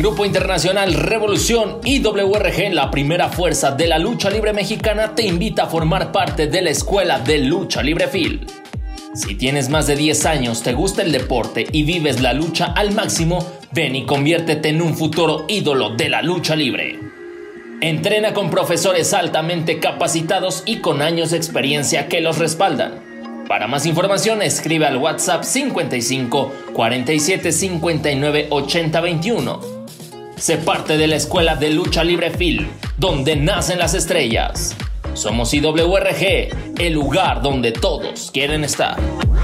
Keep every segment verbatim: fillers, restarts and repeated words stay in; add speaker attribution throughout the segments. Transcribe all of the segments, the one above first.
Speaker 1: Grupo Internacional Revolución I W R G, la primera fuerza de la lucha libre mexicana, te invita a formar parte de la Escuela de Lucha Libre F I L. Si tienes más de diez años, te gusta el deporte y vives la lucha al máximo, ven y conviértete en un futuro ídolo de la lucha libre. Entrena con profesores altamente capacitados y con años de experiencia que los respaldan. Para más información, escribe al WhatsApp cincuenta y cinco, cuarenta y siete, cincuenta y nueve, ochenta, veintiuno. Sé parte de la Escuela de Lucha Libre F I L, donde nacen las estrellas. Somos I W R G, el lugar donde todos quieren estar.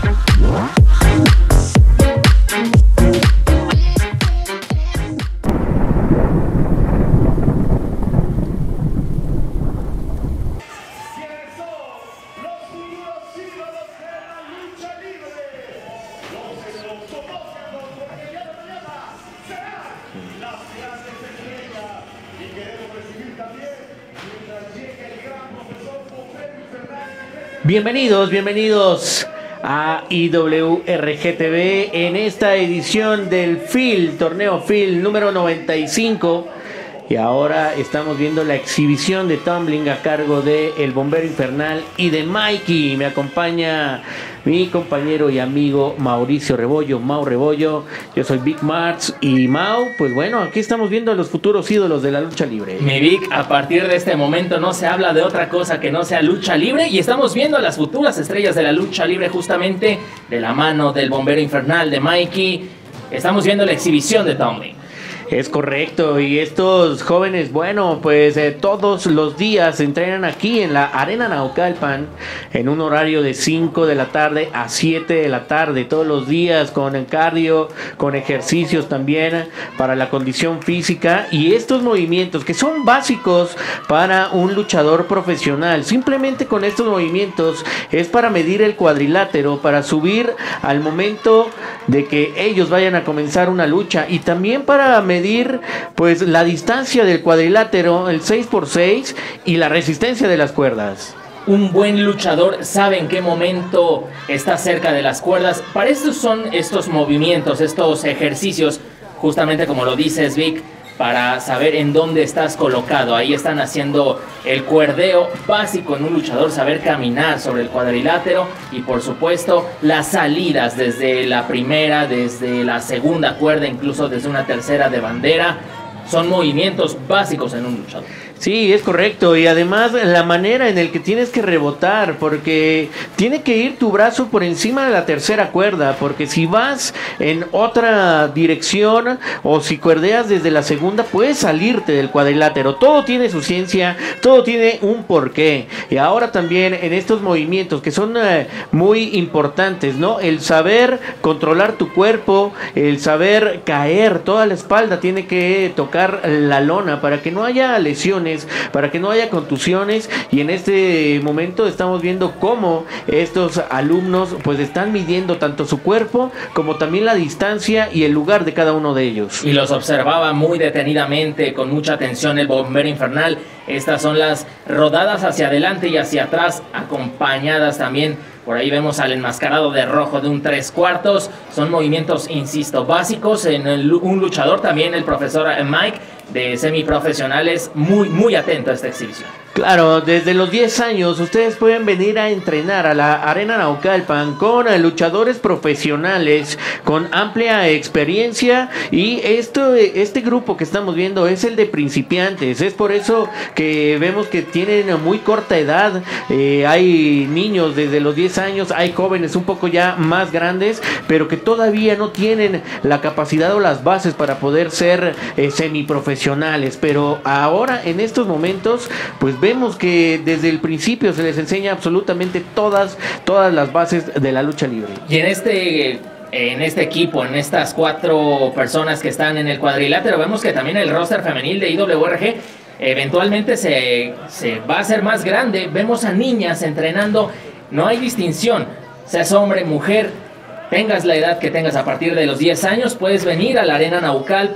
Speaker 2: Bienvenidos, bienvenidos a I W R G T V en esta edición del F I L, torneo F I L número noventa y cinco. Y ahora estamos viendo la exhibición de tumbling a cargo de El Bombero Infernal y de Mikey. Me acompaña mi compañero y amigo Mauricio Rebollo, Mau Rebollo. Yo soy Vic Martz y Mau, pues bueno, aquí estamos viendo a los futuros ídolos de la lucha libre.
Speaker 1: Mi Vic, a partir de este momento no se habla de otra cosa que no sea lucha libre y estamos viendo a las futuras estrellas de la lucha libre justamente de la mano del Bombero Infernal, de Mikey. Estamos viendo la exhibición de tumbling.
Speaker 2: Es correcto, y estos jóvenes, bueno, pues eh, todos los días se entrenan aquí en la Arena Naucalpan en un horario de cinco de la tarde a siete de la tarde, todos los días con el cardio, con ejercicios también para la condición física, y estos movimientos que son básicos para un luchador profesional. Simplemente con estos movimientos es para medir el cuadrilátero, para subir al momento de que ellos vayan a comenzar una lucha, y también para medir medir pues la distancia del cuadrilátero, el seis por seis, y la resistencia de las cuerdas.
Speaker 1: Un buen luchador sabe en qué momento está cerca de las cuerdas. Para eso son estos movimientos, estos ejercicios, justamente como lo dices, Vic, para saber en dónde estás colocado. Ahí están haciendo el cuerdeo básico en un luchador, saber caminar sobre el cuadrilátero, y por supuesto las salidas desde la primera, desde la segunda cuerda, incluso desde una tercera de bandera. Son movimientos básicos en un luchador.
Speaker 2: Sí, es correcto, y además la manera en el que tienes que rebotar, porque tiene que ir tu brazo por encima de la tercera cuerda, porque si vas en otra dirección o si cuerdeas desde la segunda, puedes salirte del cuadrilátero. Todo tiene su ciencia, todo tiene un porqué. Y ahora también en estos movimientos que son eh, muy importantes, ¿no? El saber controlar tu cuerpo, el saber caer, toda la espalda tiene que tocar la lona para que no haya lesiones, para que no haya contusiones. Y en este momento estamos viendo cómo estos alumnos pues están midiendo tanto su cuerpo como también la distancia y el lugar de cada uno de ellos.
Speaker 1: Y los observaba muy detenidamente, con mucha atención, el Bombero Infernal. Estas son las rodadas hacia adelante y hacia atrás, acompañadas también. Por ahí vemos al enmascarado de rojo de un tres cuartos. Son movimientos, insisto, básicos en el, un luchador. También el profesor Mike, de semiprofesionales, muy, muy atento a esta exhibición.
Speaker 2: Claro, desde los diez años ustedes pueden venir a entrenar a la Arena Naucalpan con luchadores profesionales con amplia experiencia, y esto, este grupo que estamos viendo es el de principiantes. Es por eso que vemos que tienen muy corta edad. Eh, hay niños desde los diez años, hay jóvenes un poco ya más grandes, pero que todavía no tienen la capacidad o las bases para poder ser eh, semiprofesionales. Pero ahora, en estos momentos, pues vemos que desde el principio se les enseña absolutamente todas, todas las bases de la lucha libre.
Speaker 1: Y en este, en este equipo, en estas cuatro personas que están en el cuadrilátero, vemos que también el roster femenil de I W R G eventualmente se, se va a hacer más grande. Vemos a niñas entrenando, no hay distinción, seas hombre, mujer, tengas la edad que tengas. A partir de los diez años puedes venir a la Arena Naucalpan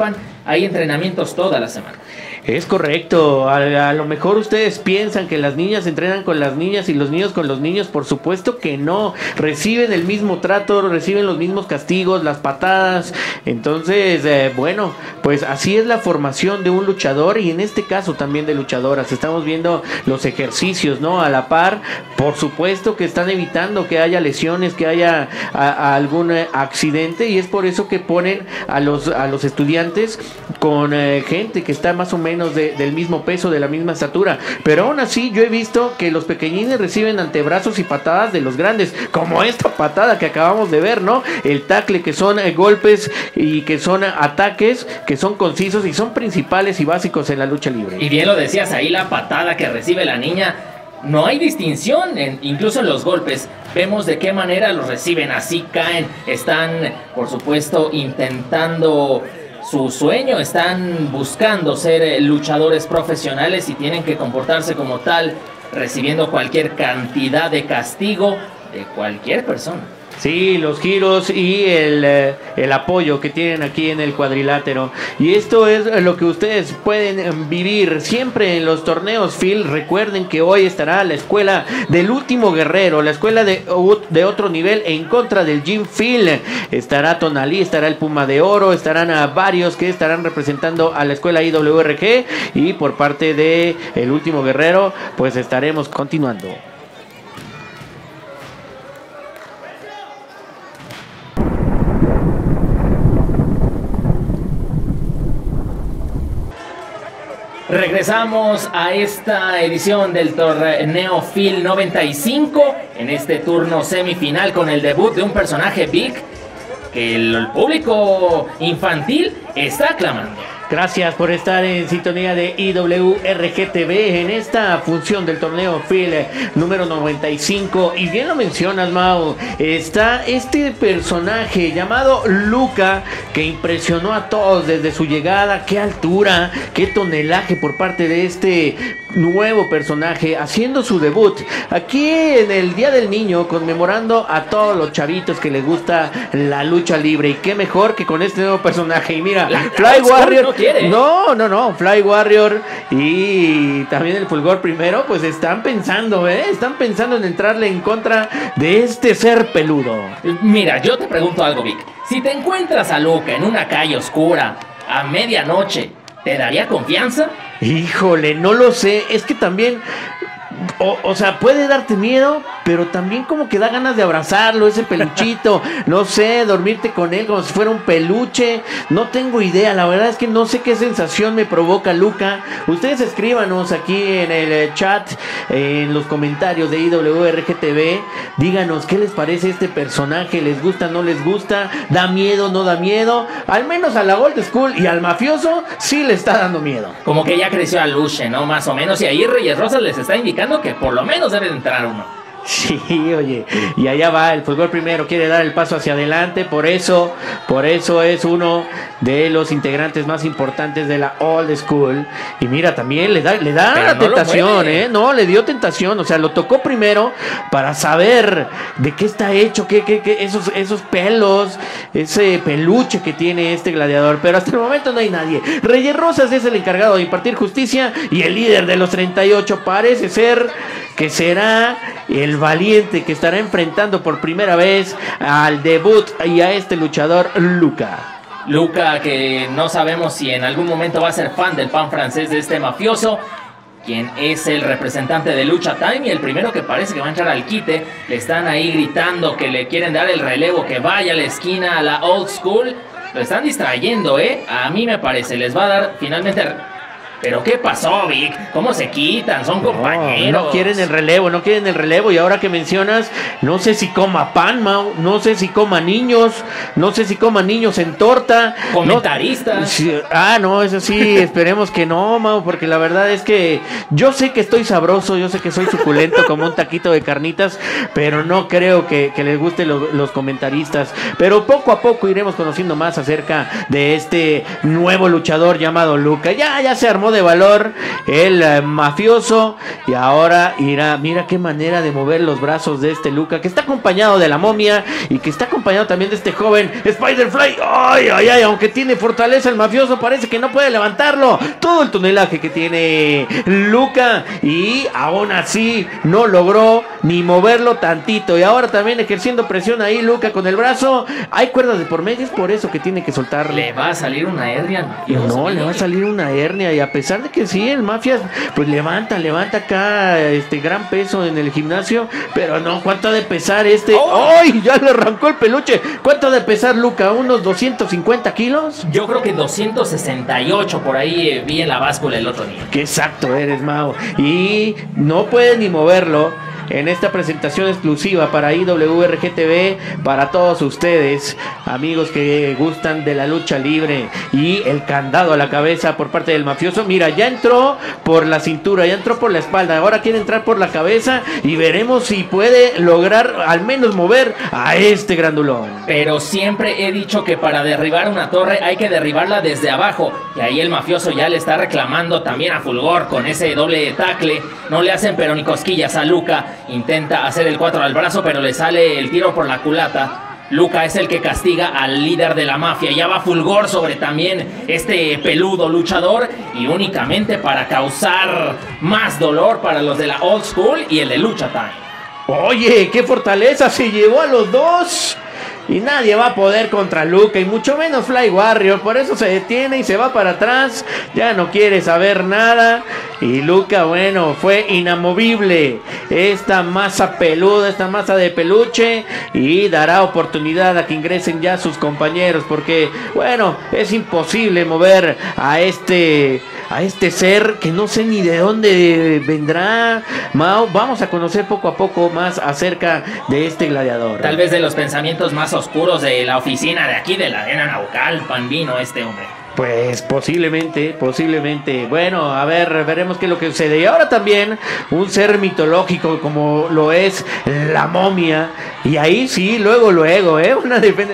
Speaker 1: hay entrenamientos toda la semana.
Speaker 2: Es correcto, a, a lo mejor ustedes piensan que las niñas entrenan con las niñas y los niños con los niños, por supuesto que no, reciben el mismo trato, reciben los mismos castigos, las patadas, entonces, eh, bueno, pues así es la formación de un luchador y en este caso también de luchadoras, estamos viendo los ejercicios, ¿no? A la par, por supuesto que están evitando que haya lesiones, que haya a, a algún eh, accidente y es por eso que ponen a los, a los estudiantes con eh, gente que está más o menos De, del mismo peso, de la misma estatura, pero aún así yo he visto que los pequeñines reciben antebrazos y patadas de los grandes, como esta patada que acabamos de ver, ¿no? El tackle, que son eh, golpes y que son ataques que son concisos y son principales y básicos en la lucha libre.
Speaker 1: Y bien lo decías ahí, la patada que recibe la niña, no hay distinción, en, incluso en los golpes. Vemos de qué manera los reciben, así caen, están por supuesto intentando su sueño, están buscando ser luchadores profesionales y tienen que comportarse como tal, recibiendo cualquier cantidad de castigo de cualquier persona.
Speaker 2: Sí, los giros y el, eh, el apoyo que tienen aquí en el cuadrilátero. Y esto es lo que ustedes pueden vivir siempre en los torneos Phil. Recuerden que hoy estará la escuela del último guerrero, la escuela de, de otro nivel en contra del Gym Phil. Estará Tonalí, estará el Puma de Oro, estarán a varios que estarán representando a la escuela I W R G. Y por parte de el último guerrero, pues estaremos continuando.
Speaker 1: Regresamos a esta edición del torneo Phil noventa y cinco, en este turno semifinal con el debut de un personaje big que el público infantil está aclamando.
Speaker 2: Gracias por estar en sintonía de I W R G T V en esta función del torneo Phil número noventa y cinco. Y bien lo mencionas, Mau, está este personaje llamado Luca que impresionó a todos desde su llegada. Qué altura, qué tonelaje por parte de este nuevo personaje haciendo su debut aquí en el Día del Niño, conmemorando a todos los chavitos que les gusta la lucha libre. Y qué mejor que con este nuevo personaje. Y mira, la Fly Warrior, no, no, no, Fly Warrior y también el Fulgor primero, pues están pensando, ¿eh? Están pensando en entrarle en contra de este ser peludo.
Speaker 1: Mira, yo te pregunto algo, Vic. Si te encuentras a Luca en una calle oscura a medianoche, ¿te daría confianza?
Speaker 2: Híjole, no lo sé, es que también... O, o sea, puede darte miedo, pero también como que da ganas de abrazarlo, ese peluchito, no sé, dormirte con él como si fuera un peluche, no tengo idea, la verdad es que no sé qué sensación me provoca Luca. Ustedes escríbanos aquí en el chat, en los comentarios de I W R G T V, díganos qué les parece este personaje, les gusta, no les gusta, da miedo, no da miedo, al menos a la Old School y al mafioso sí le está dando miedo.
Speaker 1: Como que ya creció a Luche, ¿no? Más o menos, y ahí Reyes Rosas les está indicando que por lo menos debe de entrar uno.
Speaker 2: Sí, oye, y allá va, el Fulgor primero quiere dar el paso hacia adelante, por eso, por eso es uno de los integrantes más importantes de la Old School. Y mira, también le da, le da la no tentación, eh, no, le dio tentación, o sea, lo tocó primero para saber de qué está hecho, qué, qué, qué, esos, esos pelos, ese peluche que tiene este gladiador, pero hasta el momento no hay nadie. Reyes Rosas es el encargado de impartir justicia y el líder de los treinta y ocho parece ser que será el valiente que estará enfrentando por primera vez al debut y a este luchador Luca.
Speaker 1: Luca, que no sabemos si en algún momento va a ser fan del pan francés de este mafioso, quien es el representante de Lucha Time y el primero que parece que va a entrar al quite. Le están ahí gritando que le quieren dar el relevo, que vaya a la esquina a la Old School. Lo están distrayendo, ¿eh? A mí me parece, les va a dar finalmente... ¿Pero qué pasó, Vic? ¿Cómo se quitan? Son compañeros.
Speaker 2: No, no quieren el relevo, no quieren el relevo. Y ahora que mencionas, no sé si coma pan, Mau, no sé si coma niños, no sé si coma niños en torta.
Speaker 1: Comentaristas.
Speaker 2: No, sí, ah, no, eso sí, esperemos que no, Mau, porque la verdad es que yo sé que estoy sabroso, yo sé que soy suculento como un taquito de carnitas, pero no creo que, que les gusten lo, los comentaristas. Pero poco a poco iremos conociendo más acerca de este nuevo luchador llamado Luca. Ya, ya se armó armó de valor el eh, mafioso y ahora irá, mira qué manera de mover los brazos de este Luca, que está acompañado de la momia y que está acompañado también de este joven Spider-Fly. Ay, ay, ay, aunque tiene fortaleza el mafioso, parece que no puede levantarlo. Todo el tonelaje que tiene Luca y aún así no logró ni moverlo tantito. Y ahora también ejerciendo presión ahí Luca con el brazo. Hay cuerdas de por medio, es por eso que tiene que soltarlo.
Speaker 1: Le va a salir una hernia.
Speaker 2: No, le va a salir una hernia. Y a pesar de que sí, el Mafia pues levanta, levanta acá este gran peso en el gimnasio. Pero no, ¿cuánto ha de pesar este?
Speaker 1: ¡Oh!
Speaker 2: ¡Ay! Ya le arrancó el peluche. ¿Cuánto ha de pesar Luca? ¿Unos doscientos cincuenta kilos?
Speaker 1: Yo creo que doscientos sesenta y ocho por ahí eh, vi en la báscula el otro día.
Speaker 2: Qué exacto eres, Mao. Y no puede ni moverlo en esta presentación exclusiva para I W R G T V, para todos ustedes, amigos que gustan de la lucha libre. Y el candado a la cabeza por parte del mafioso. Mira, ya entró por la cintura, ya entró por la espalda, ahora quiere entrar por la cabeza y veremos si puede lograr al menos mover a este grandulón.
Speaker 1: Pero siempre he dicho que para derribar una torre hay que derribarla desde abajo. Y ahí el mafioso ya le está reclamando también a Fulgor con ese doble tackle. No le hacen pero ni cosquillas a Luca. Intenta hacer el cuatro al brazo, pero le sale el tiro por la culata. Luca es el que castiga al líder de la mafia. Ya va Fulgor sobre también este peludo luchador. Y únicamente para causar más dolor para los de la Old School y el de Lucha Time.
Speaker 2: Oye, qué fortaleza, se llevó a los dos. Y nadie va a poder contra Luca, y mucho menos Fly Warrior. Por eso se detiene y se va para atrás. Ya no quiere saber nada. Y Luca, bueno, fue inamovible. Esta masa peluda, esta masa de peluche. Y dará oportunidad a que ingresen ya sus compañeros. Porque, bueno, es imposible mover a este... a este ser que no sé ni de dónde vendrá. Mao, vamos a conocer poco a poco más acerca de este gladiador.
Speaker 1: Tal vez de los pensamientos más oscuros de la oficina de aquí de la Arena Naucalpan vino este hombre.
Speaker 2: Pues posiblemente, posiblemente. Bueno, a ver, veremos qué es lo que sucede. Y ahora también un ser mitológico como lo es la momia. Y ahí sí, luego, luego, ¿eh? Una defensa.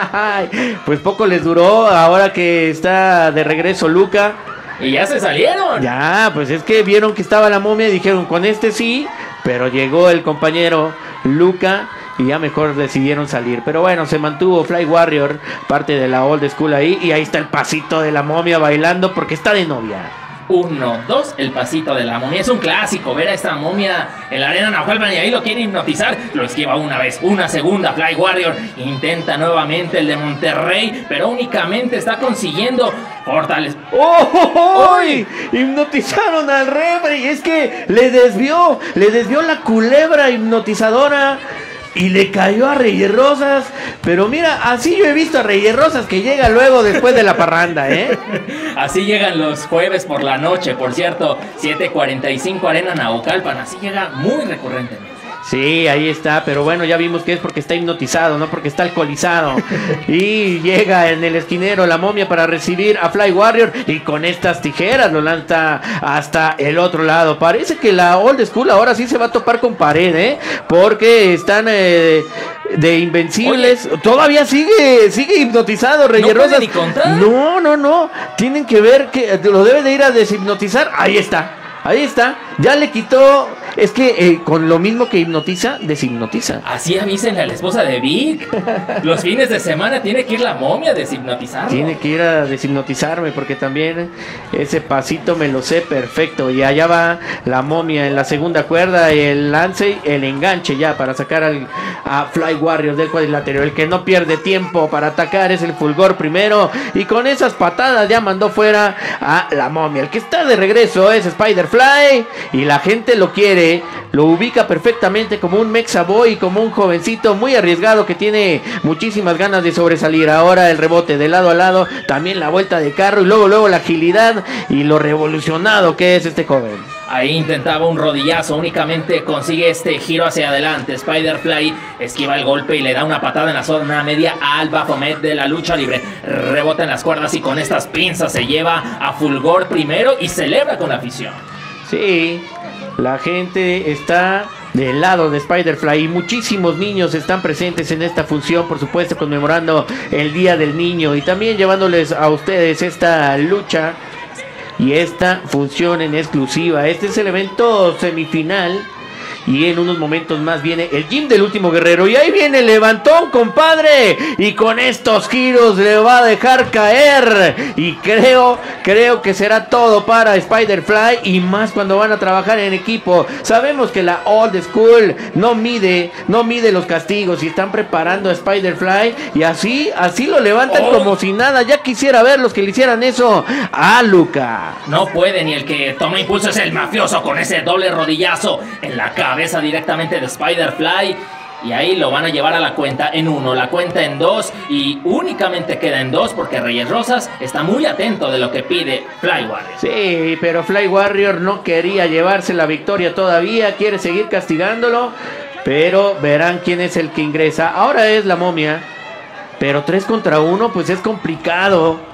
Speaker 2: Pues poco les duró ahora que está de regreso Luca.
Speaker 1: Y ya se salieron.
Speaker 2: Ya, pues es que vieron que estaba la momia y dijeron, con este sí. Pero llegó el compañero Luca y ya mejor decidieron salir. Pero bueno, se mantuvo Fly Warrior, parte de la Old School ahí. Y ahí está el pasito de la momia bailando porque está de novia.
Speaker 1: Uno, dos, el pasito de la momia. Es un clásico ver a esta momia en la Arena Naucalpan y ahí lo quiere hipnotizar. Lo esquiva una vez, una segunda. Fly Warrior intenta nuevamente el de Monterrey, pero únicamente está consiguiendo fortalecer.
Speaker 2: ¡Oh, oh, oh! Hipnotizaron al refri. Es que le desvió, le desvió la culebra hipnotizadora. Y le cayó a Reyes Rosas. Pero mira, así yo he visto a Reyes Rosas que llega luego después de la parranda, ¿eh?
Speaker 1: Así llegan los jueves por la noche, por cierto, siete cuarenta y cinco Arena Naucalpan. Así llega muy recurrentemente.
Speaker 2: Sí, ahí está, pero bueno, ya vimos que es porque está hipnotizado, no porque está alcoholizado. Y llega en el esquinero la momia para recibir a Fly Warrior y con estas tijeras lo lanza hasta el otro lado. Parece que la Old School ahora sí se va a topar con pared, ¿eh? Porque están eh, de invencibles. Oye, todavía sigue sigue hipnotizado Reyes
Speaker 1: ¿no
Speaker 2: Rosas.
Speaker 1: Ni contar?
Speaker 2: No, no, no. Tienen que ver que lo debe de ir a deshipnotizar. Ahí está. Ahí está, ya le quitó. Es que eh, con lo mismo que hipnotiza, deshipnotiza.
Speaker 1: Así avísenle a la esposa de Vic. Los fines de semana tiene que ir la momia a deshipnotizarlo.
Speaker 2: Tiene que ir a deshipnotizarme porque también ese pasito me lo sé perfecto. Y allá va la momia en la segunda cuerda, el lance, el enganche ya para sacar al, a Fly Warrior del cuadrilátero. El que no pierde tiempo para atacar es el Fulgor primero. Y con esas patadas ya mandó fuera a la momia. El que está de regreso es Spider-Fly y la gente lo quiere. Lo ubica perfectamente como un Mexa Boy, como un jovencito muy arriesgado que tiene muchísimas ganas de sobresalir. Ahora el rebote de lado a lado, también la vuelta de carro y luego luego la agilidad y lo revolucionado que es este joven.
Speaker 1: Ahí intentaba un rodillazo, únicamente consigue este giro hacia adelante. Spider-Fly esquiva el golpe y le da una patada en la zona media al Baphomet de la lucha libre. Rebota en las cuerdas y con estas pinzas se lleva a Fulgor primero y celebra con la afición.
Speaker 2: Sí, la gente está del lado de Spider-Fly y muchísimos niños están presentes en esta función, por supuesto conmemorando el Día del Niño y también llevándoles a ustedes esta lucha y esta funciona en exclusiva. Este es el evento semifinal. Y en unos momentos más viene el gym del último guerrero. Y ahí viene el levantón, compadre. Y con estos giros le va a dejar caer. Y creo, creo que será todo para Spider-Fly. Y más cuando van a trabajar en equipo. Sabemos que la Old School no mide, no mide los castigos. Y están preparando a Spider-Fly. Y así, así lo levantan oh. como si nada. Ya quisiera ver los que le hicieran eso a Luca.
Speaker 1: No puede, ni el que toma impulso es el mafioso con ese doble rodillazo en la cabeza directamente de Spider-Fly. Y ahí lo van a llevar a la cuenta en uno, la cuenta en dos, y únicamente queda en dos porque Reyes Rosas está muy atento de lo que pide Fly Warrior.
Speaker 2: Sí, pero Fly Warrior no quería llevarse la victoria todavía, quiere seguir castigándolo, pero verán quién es el que ingresa. Ahora es la momia, pero tres contra uno pues es complicado.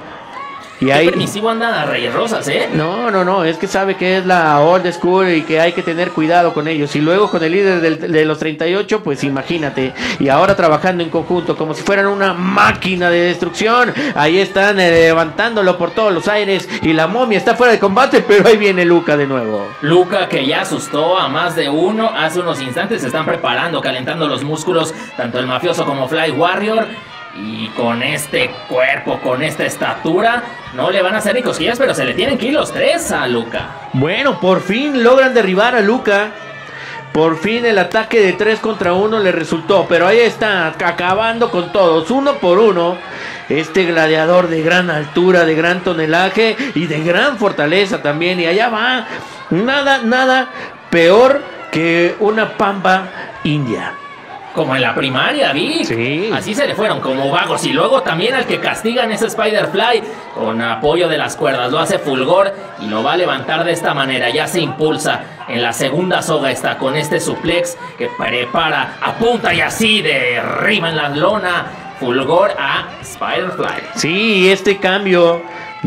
Speaker 2: Y ahí...
Speaker 1: Qué permisivo anda Reyes Rosas, ¿eh?
Speaker 2: No, no, no, es que sabe que es la Old School y que hay que tener cuidado con ellos. Y luego con el líder del, de los treinta y ocho, pues imagínate. Y ahora trabajando en conjunto, como si fueran una máquina de destrucción. Ahí están eh, levantándolo por todos los aires. Y la momia está fuera de combate, pero ahí viene Luca de nuevo.
Speaker 1: Luca, que ya asustó a más de uno. Hace unos instantes se están preparando, calentando los músculos, tanto el mafioso como Fly Warrior. Y con este cuerpo, con esta estatura, no le van a hacer ni cosquillas, pero se le tienen que ir los tres a Luca.
Speaker 2: Bueno, por fin logran derribar a Luca. Por fin el ataque de tres contra uno le resultó. Pero ahí está, acabando con todos, uno por uno. Este gladiador de gran altura, de gran tonelaje y de gran fortaleza también. Y allá va, nada, nada peor que una pampa india.
Speaker 1: Como en la primaria, vi.
Speaker 2: Sí.
Speaker 1: Así se le fueron, como vagos. Y luego también al que castigan es Spider-Fly. Con apoyo de las cuerdas. Lo hace Fulgor y lo va a levantar de esta manera. Ya se impulsa. En la segunda soga está con este suplex que prepara, apunta y así derriba en la lona Fulgor a Spider-Fly.
Speaker 2: Sí, este cambio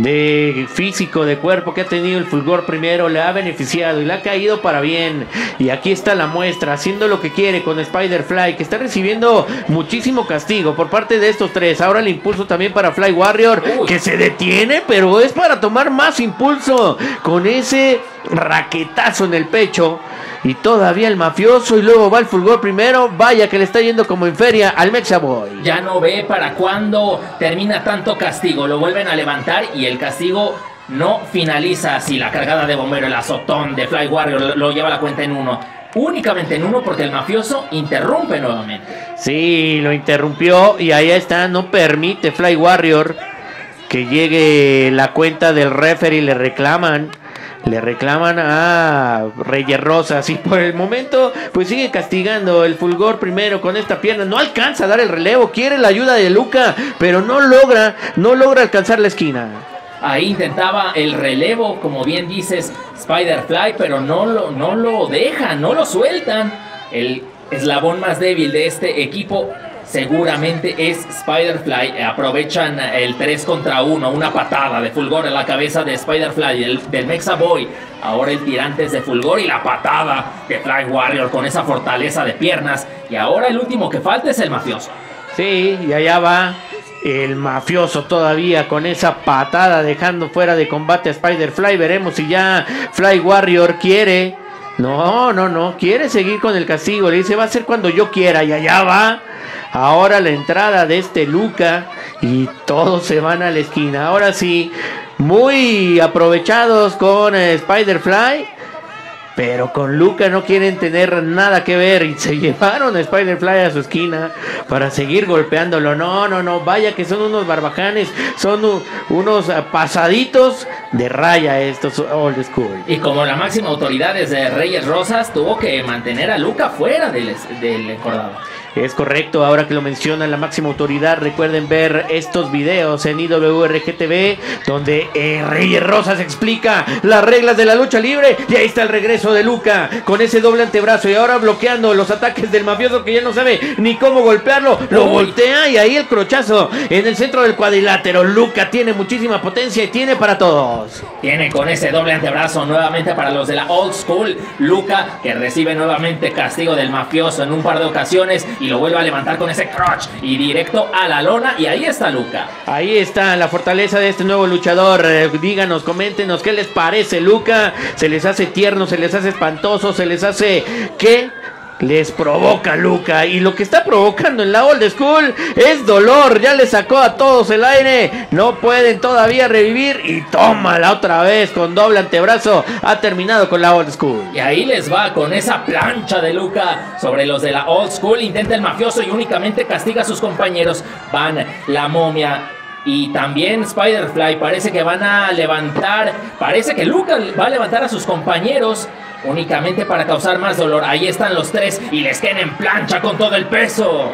Speaker 2: de físico, de cuerpo que ha tenido el Fulgor primero le ha beneficiado y le ha caído para bien. Y aquí está la muestra, haciendo lo que quiere con Spider-Fly, que está recibiendo muchísimo castigo por parte de estos tres. Ahora el impulso también para Fly Warrior, Uy. que se detiene, pero es para tomar más impulso con ese raquetazo en el pecho. Y todavía el mafioso, y luego va el Fulgor primero. Vaya que le está yendo como en feria al Mexa Boy.
Speaker 1: Ya no ve para cuándo termina tanto castigo. Lo vuelven a levantar y el castigo no finaliza así. La cargada de bombero, el azotón de Fly Warrior lo lleva a la cuenta en uno. Únicamente en uno porque el mafioso interrumpe nuevamente.
Speaker 2: Sí, lo interrumpió y ahí está. No permite Fly Warrior que llegue la cuenta del referee. Le reclaman. Le reclaman a Reyes Rosas y por el momento pues sigue castigando el Fulgor primero con esta pierna. No alcanza a dar el relevo, quiere la ayuda de Luca, pero no logra, no logra alcanzar la esquina.
Speaker 1: Ahí intentaba el relevo, como bien dices, Spider-Fly, pero no lo, no lo dejan, no lo sueltan. El eslabón más débil de este equipo seguramente es Spider-Fly. Aprovechan el tres contra uno, una patada de Fulgor en la cabeza de Spider-Fly, del, del Mexa Boy. Ahora el tirante es de Fulgor y la patada de Fly Warrior con esa fortaleza de piernas. Y ahora el último que falta es el mafioso.
Speaker 2: Sí, y allá va el mafioso todavía con esa patada, dejando fuera de combate a Spider-Fly. Veremos si ya Fly Warrior quiere. No, no, no, quiere seguir con el castigo. Le dice, va a ser cuando yo quiera. Y allá va. Ahora la entrada de este Luca y todos se van a la esquina. Ahora sí, muy aprovechados con eh, Spider-Fly, pero con Luca no quieren tener nada que ver y se llevaron a Spider-Fly a su esquina para seguir golpeándolo. No, no, no, vaya que son unos barbajanes, son uh, unos uh, pasaditos de raya estos Old School.
Speaker 1: Y como la máxima autoridad desde Reyes Rosas, tuvo que mantener a Luca fuera del, del encordado.
Speaker 2: Es correcto, ahora que lo menciona la máxima autoridad, recuerden ver estos videos en I W R G T V, donde eh, Reyes Rosas explica las reglas de la lucha libre, y ahí está el regreso de Luca, con ese doble antebrazo, y ahora bloqueando los ataques del mafioso que ya no sabe ni cómo golpearlo, lo Uy. voltea, y ahí el crochazo en el centro del cuadrilátero. Luca tiene muchísima potencia y tiene para todos.
Speaker 1: Tiene con ese doble antebrazo nuevamente para los de la Old School. Luca que recibe nuevamente castigo del mafioso en un par de ocasiones, y y lo vuelve a levantar con ese crotch y directo a la lona, y ahí está Luka.
Speaker 2: Ahí está la fortaleza de este nuevo luchador. Eh, díganos, coméntenos qué les parece Luka. Se les hace tierno, se les hace espantoso, se les hace... ¿qué? Les provoca Luka, y lo que está provocando en la Old School es dolor. Ya le sacó a todos el aire, no pueden todavía revivir, y tómala otra vez con doble antebrazo. Ha terminado con la Old School.
Speaker 1: Y ahí les va con esa plancha de Luka sobre los de la Old School. Intenta el mafioso y únicamente castiga a sus compañeros. Van la momia y también Spider-Fly, parece que van a levantar, parece que Luka va a levantar a sus compañeros únicamente para causar más dolor. Ahí están los tres y les quedan en plancha con todo el peso.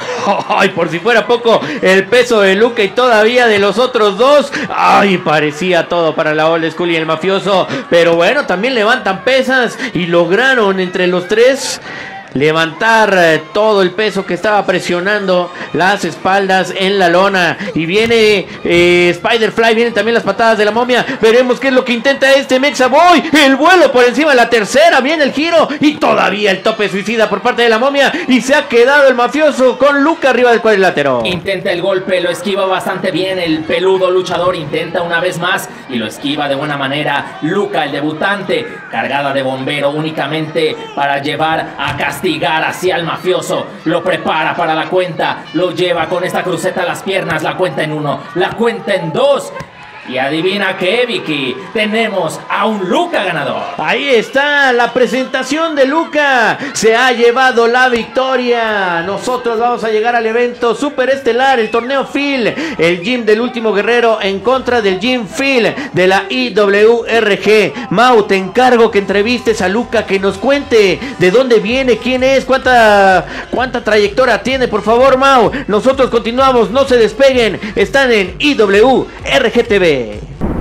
Speaker 2: Ay, por si fuera poco, el peso de Luka y todavía de los otros dos. Ay, parecía todo para la Old School y el mafioso. Pero bueno, también levantan pesas y lograron entre los tres levantar eh, todo el peso que estaba presionando las espaldas en la lona. Y viene eh, Spider-Fly, vienen también las patadas de la momia. Veremos qué es lo que intenta este Mexa Boy. El vuelo por encima de la tercera, viene el giro y todavía el tope suicida por parte de la momia. Y se ha quedado el mafioso con Luka arriba del cuadrilátero.
Speaker 1: Intenta el golpe, lo esquiva bastante bien el peludo luchador. Intenta una vez más y lo esquiva de buena manera Luka, el debutante, cargada de bombero únicamente para llevar a castigar hacia el mafioso. Lo prepara para la cuenta, lo lleva con esta cruceta a las piernas, la cuenta en uno, la cuenta en dos. Y adivina qué, Vicky, tenemos a un Luka ganador.
Speaker 2: Ahí está la presentación de Luka. Se ha llevado la victoria. Nosotros vamos a llegar al evento super estelar, el torneo Phil, el gym del último guerrero en contra del gym Phil de la I W R G. Mau, te encargo que entrevistes a Luka, que nos cuente de dónde viene, quién es, cuánta, cuánta trayectoria tiene. Por favor, Mau, nosotros continuamos, no se despeguen. Están en I W R G T V.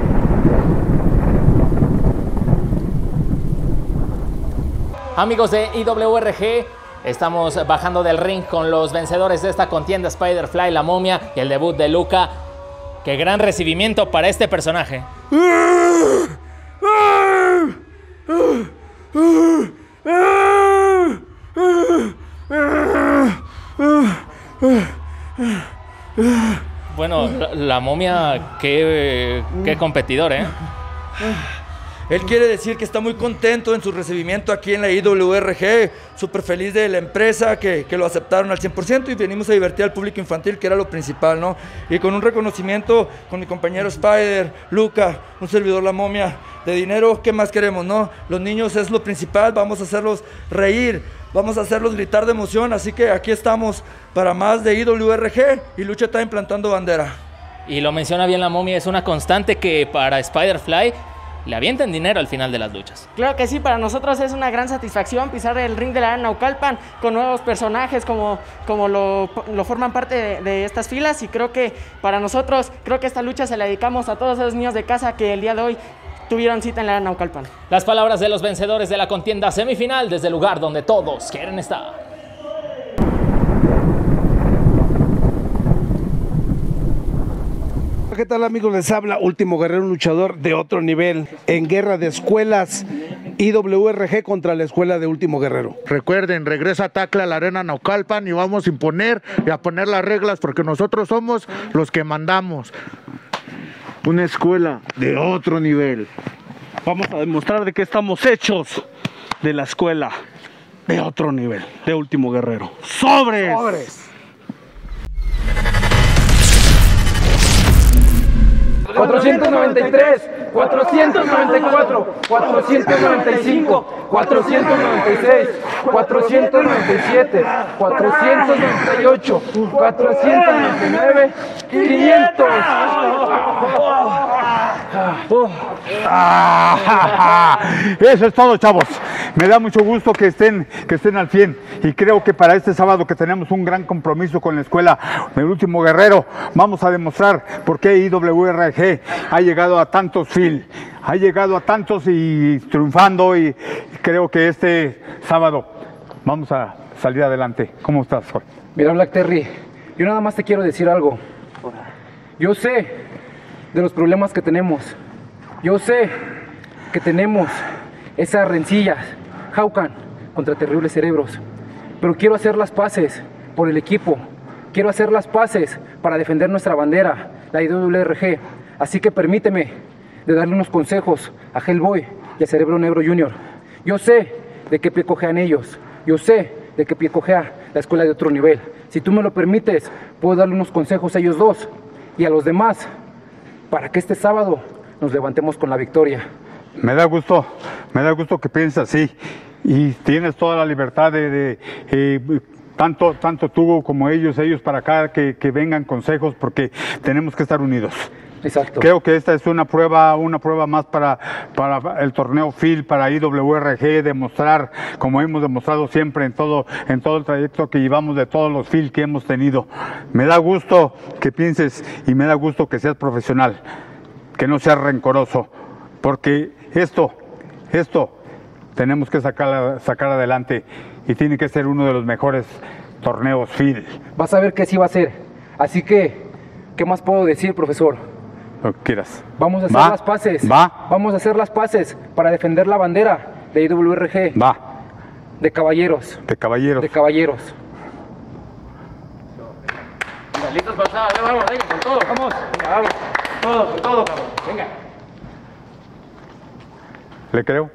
Speaker 1: Amigos de I W R G, estamos bajando del ring con los vencedores de esta contienda, Spider-Fly, la momia y el debut de Luka. Qué gran recibimiento para este personaje. Bueno, la, la momia, qué, qué competidor, ¿eh?
Speaker 3: Él quiere decir que está muy contento en su recibimiento aquí en la I W R G, súper feliz de la empresa, que, que lo aceptaron al cien por ciento y venimos a divertir al público infantil, que era lo principal, ¿no? Y con un reconocimiento con mi compañero Spider, Luka, un servidor la momia, de dinero, ¿qué más queremos, no? Los niños es lo principal, vamos a hacerlos reír, vamos a hacerlos gritar de emoción, así que aquí estamos para más de I W R G y Lucha está implantando bandera.
Speaker 1: Y lo menciona bien la momia, es una constante que para Spider-Fly le avientan dinero al final de las luchas.
Speaker 4: Claro que sí, para nosotros es una gran satisfacción pisar el ring de la Naucalpan con nuevos personajes como, como lo, lo forman parte de, de estas filas, y creo que para nosotros, creo que esta lucha se la dedicamos a todos esos niños de casa que el día de hoy tuvieron cita en la Naucalpan.
Speaker 1: Las palabras de los vencedores de la contienda semifinal desde el lugar donde todos quieren estar.
Speaker 5: ¿Qué tal, amigos? Les habla Último Guerrero, un luchador de otro nivel en guerra de escuelas I W R G contra la escuela de Último Guerrero.
Speaker 6: Recuerden, regresa Tacla a la arena Naucalpan y vamos a imponer y a poner las reglas porque nosotros somos los que mandamos. Una escuela de otro nivel.
Speaker 5: Vamos a demostrar de que estamos hechos de la escuela de otro nivel, de Último Guerrero. ¡Sobres! ¡Sobres!
Speaker 7: cuatrocientos noventa y tres, cuatrocientos noventa y cuatro, cuatrocientos noventa y cinco, cuatrocientos noventa y seis, cuatrocientos noventa y siete, cuatrocientos noventa y ocho, cuatrocientos noventa y nueve, quinientos.
Speaker 6: Eso es todo, chavos. Me da mucho gusto que estén, que estén al cien y creo que para este sábado que tenemos un gran compromiso con la escuela del Último Guerrero, vamos a demostrar por qué I W R G ha llegado a tantos Phil, ha llegado a tantos y triunfando, y creo que este sábado vamos a salir adelante. ¿Cómo estás, Sol?
Speaker 7: Mira, Black Terry, yo nada más te quiero decir algo. Yo sé de los problemas que tenemos. Yo sé que tenemos esas rencillas, Hawkman contra Terribles Cerebros. Pero quiero hacer las paces por el equipo. Quiero hacer las paces para defender nuestra bandera, la I W R G. Así que permíteme de darle unos consejos a Hellboy y a Cerebro Negro junior Yo sé de qué pie cojean ellos. Yo sé de qué pie cojea la escuela de otro nivel. Si tú me lo permites, puedo darle unos consejos a ellos dos y a los demás para que este sábado nos levantemos con la victoria.
Speaker 6: Me da gusto, me da gusto que pienses así y tienes toda la libertad de, de eh, tanto, tanto tú como ellos, ellos para acá, que, que vengan consejos porque tenemos que estar unidos.
Speaker 7: Exacto.
Speaker 6: Creo que esta es una prueba, una prueba más para, para el torneo F I L, para I W R G, demostrar, como hemos demostrado siempre en todo, en todo el trayecto que llevamos de todos los F I L que hemos tenido. Me da gusto que pienses y me da gusto que seas profesional, que no seas rencoroso, porque esto, esto tenemos que sacar, sacar adelante y tiene que ser uno de los mejores torneos F I L.
Speaker 7: Vas a ver que sí va a ser. Así que, ¿qué más puedo decir, profesor?
Speaker 6: Lo que quieras.
Speaker 7: Vamos a hacer
Speaker 6: ¿Va?
Speaker 7: las paces.
Speaker 6: Va.
Speaker 7: Vamos a hacer las paces para defender la bandera de I W R G.
Speaker 6: Va.
Speaker 7: De caballeros.
Speaker 6: De caballeros.
Speaker 7: De caballeros.
Speaker 4: ¿Listos para nada? Vamos, venga, con todo. Vamos. Venga, vamos. Todo, con todo, cabrón. Venga.
Speaker 6: ¿Le creo?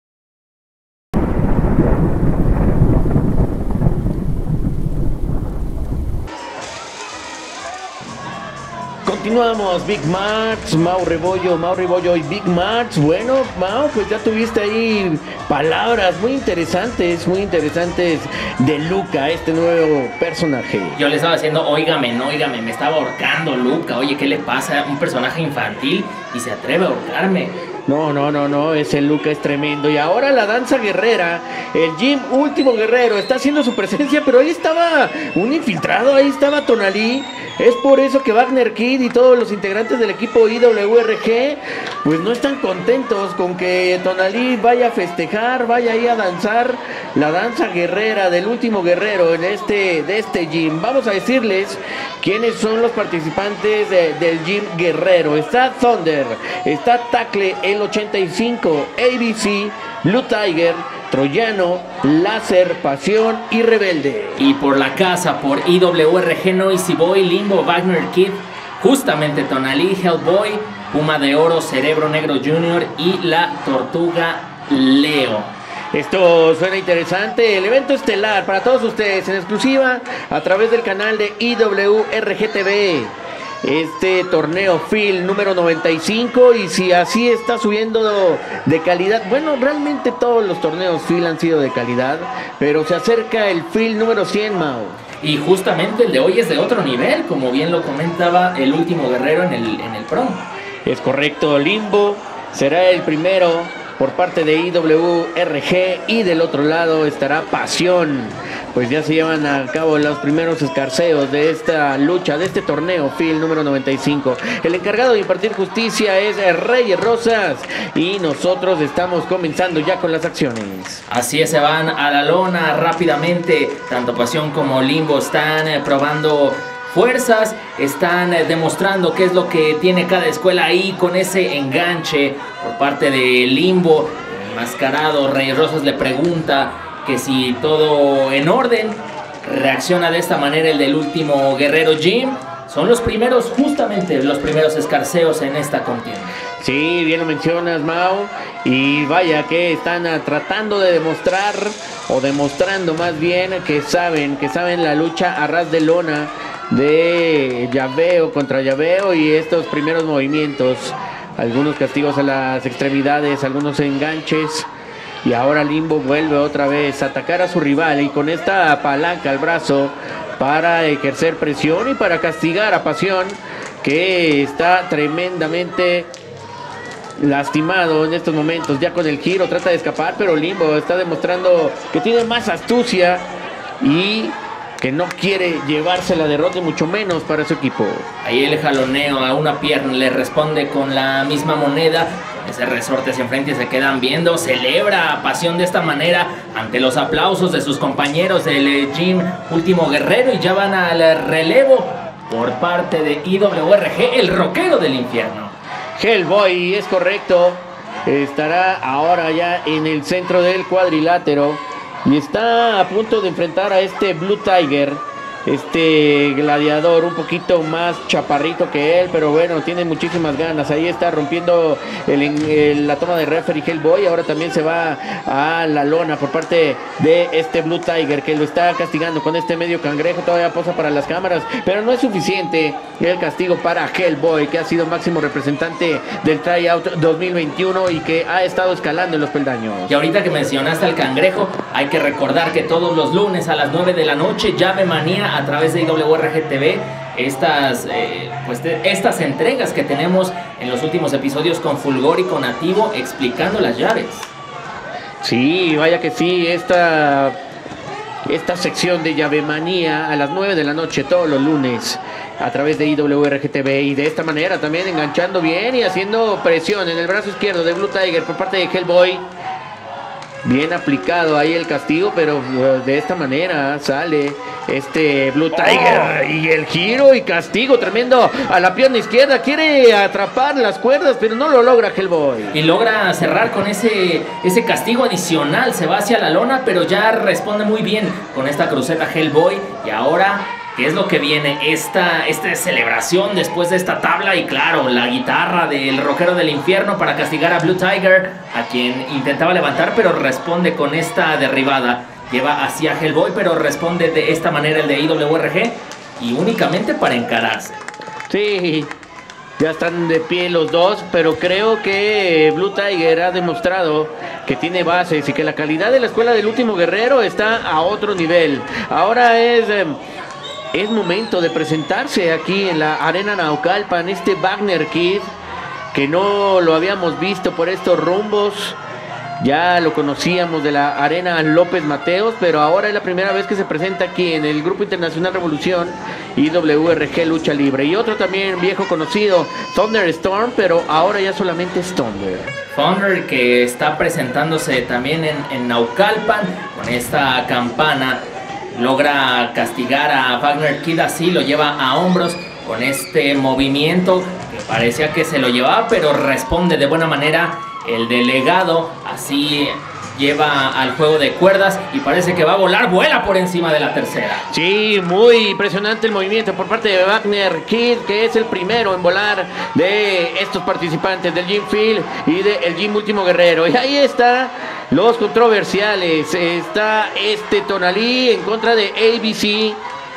Speaker 2: Continuamos, Big Marts, Mau Rebollo, Mau Rebollo y Big Marts. Bueno, Mau, pues ya tuviste ahí palabras muy interesantes, muy interesantes de Luca, este nuevo personaje.
Speaker 1: Yo le estaba diciendo, óigame, no, óigame, me estaba ahorcando Luca. Oye, ¿qué le pasa? Un personaje infantil y se atreve a ahorcarme.
Speaker 2: No, no, no, no, ese Luca es tremendo. Y ahora la danza guerrera, el Jim Último Guerrero está haciendo su presencia, pero ahí estaba un infiltrado, ahí estaba Tonalí. Es por eso que Wagner Kid y todos los integrantes del equipo I W R G pues no están contentos con que Tonalí vaya a festejar, vaya ahí a danzar la danza guerrera del Último Guerrero en este, de este gym. Vamos a decirles quiénes son los participantes de, del Gym Guerrero. Está Thunder, está Tackle el ochenta y cinco, A B C, Blue Tiger, Troyano, Láser, Pasión y Rebelde.
Speaker 1: Y por la casa, por I W R G, Noisy Boy, Limbo, Wagner Kid, justamente Tonalí, Hellboy, Puma de Oro, Cerebro Negro junior y la Tortuga Leo.
Speaker 2: Esto suena interesante, el evento estelar para todos ustedes en exclusiva a través del canal de I W R G T V. Este torneo F I L número noventa y cinco, y si así está subiendo de calidad, bueno, realmente todos los torneos F I L han sido de calidad, pero se acerca el F I L número cien, Mao.
Speaker 1: Y justamente el de hoy es de otro nivel, como bien lo comentaba el Último Guerrero en el, en el prom.
Speaker 2: Es correcto, Limbo será el primero por parte de I W R G y del otro lado estará Pasión. Pues ya se llevan a cabo los primeros escarceos de esta lucha, de este torneo F I L número noventa y cinco. El encargado de impartir justicia es Reyes Rosas y nosotros estamos comenzando ya con las acciones.
Speaker 1: Así es, se van a la lona rápidamente. Tanto Pasión como Limbo están eh, probando fuerzas, están eh, demostrando qué es lo que tiene cada escuela ahí con ese enganche por parte de Limbo. Enmascarado, Reyes Rosas le pregunta que si todo en orden. Reacciona de esta manera el del Último Guerrero Jim. Son los primeros, justamente los primeros escarceos en esta contienda.
Speaker 2: Sí, bien lo mencionas, Mau. Y vaya que están uh, tratando de demostrar, o demostrando más bien, que saben, que saben la lucha a ras de lona de llaveo contra llaveo y estos primeros movimientos. Algunos castigos a las extremidades, algunos enganches. Y ahora Limbo vuelve otra vez a atacar a su rival y con esta palanca al brazo para ejercer presión y para castigar a Pasión, que está tremendamente lastimado en estos momentos. Ya con el giro trata de escapar, pero Limbo está demostrando que tiene más astucia y que no quiere llevarse la derrota, y mucho menos para su equipo.
Speaker 1: Ahí el jaloneo a una pierna, le responde con la misma moneda. Ese resorte hacia enfrente y se quedan viendo. Celebra a Pasión de esta manera ante los aplausos de sus compañeros del Gym Último Guerrero. Y ya van al relevo por parte de I W R G, el rockero del infierno.
Speaker 2: Hellboy, es correcto. Estará ahora ya en el centro del cuadrilátero y está a punto de enfrentar a este Blue Tiger, este gladiador un poquito más chaparrito que él, pero bueno, tiene muchísimas ganas. Ahí está rompiendo el, el, la toma de referee Hellboy. Ahora también se va a la lona por parte de este Blue Tiger, que lo está castigando con este medio cangrejo. Todavía posa para las cámaras, pero no es suficiente el castigo para Hellboy, que ha sido máximo representante del Tryout dos mil veintiuno y que ha estado escalando en los peldaños.
Speaker 1: Y ahorita que mencionaste al cangrejo, hay que recordar que todos los lunes a las nueve de la noche, Llave Manía a través de I W R G T V, estas, eh, pues de, estas entregas que tenemos en los últimos episodios con Fulgor y con Nativo explicando las llaves.
Speaker 2: Sí, vaya que sí, esta, esta sección de Llave Manía a las nueve de la noche todos los lunes a través de I W R G T V, y de esta manera también enganchando bien y haciendo presión en el brazo izquierdo de Blue Tiger por parte de Hellboy. Bien aplicado ahí el castigo, pero de esta manera sale este Blue Tiger. Oh. Y el giro y castigo tremendo a la pierna izquierda. Quiere atrapar las cuerdas, pero no lo logra Hellboy.
Speaker 1: Y logra cerrar con ese, ese castigo adicional. Se va hacia la lona, pero ya responde muy bien con esta cruceta Hellboy. Y ahora, ¿qué es lo que viene? Esta, esta celebración después de esta tabla. Y claro, la guitarra del rockero del infierno para castigar a Blue Tiger, a quien intentaba levantar, pero responde con esta derribada. Lleva hacia Hellboy, pero responde de esta manera el de I W R G. Y únicamente para encararse.
Speaker 2: Sí, ya están de pie los dos, pero creo que Blue Tiger ha demostrado que tiene bases y que la calidad de la escuela del último guerrero está a otro nivel. Ahora es... Eh, Es momento de presentarse aquí en la Arena Naucalpan, este Wagner Kid, que no lo habíamos visto por estos rumbos. Ya lo conocíamos de la Arena López Mateos, pero ahora es la primera vez que se presenta aquí en el Grupo Internacional Revolución I W R G Lucha Libre. Y otro también viejo conocido, Thunderstorm, pero ahora ya solamente es Thunder.
Speaker 1: Thunder, que está presentándose también en, en Naucalpan con esta campana. Logra castigar a Wagner Kid, así lo lleva a hombros con este movimiento que parecía que se lo llevaba, pero responde de buena manera el delegado. Así lleva al juego de cuerdas y parece que va a volar, vuela por encima de la tercera.
Speaker 2: Sí, muy impresionante el movimiento por parte de Wagner Kid, que es el primero en volar de estos participantes del Gym Field y del Gym Último Guerrero. Y ahí está los controversiales. Está este Tonalí en contra de A B C.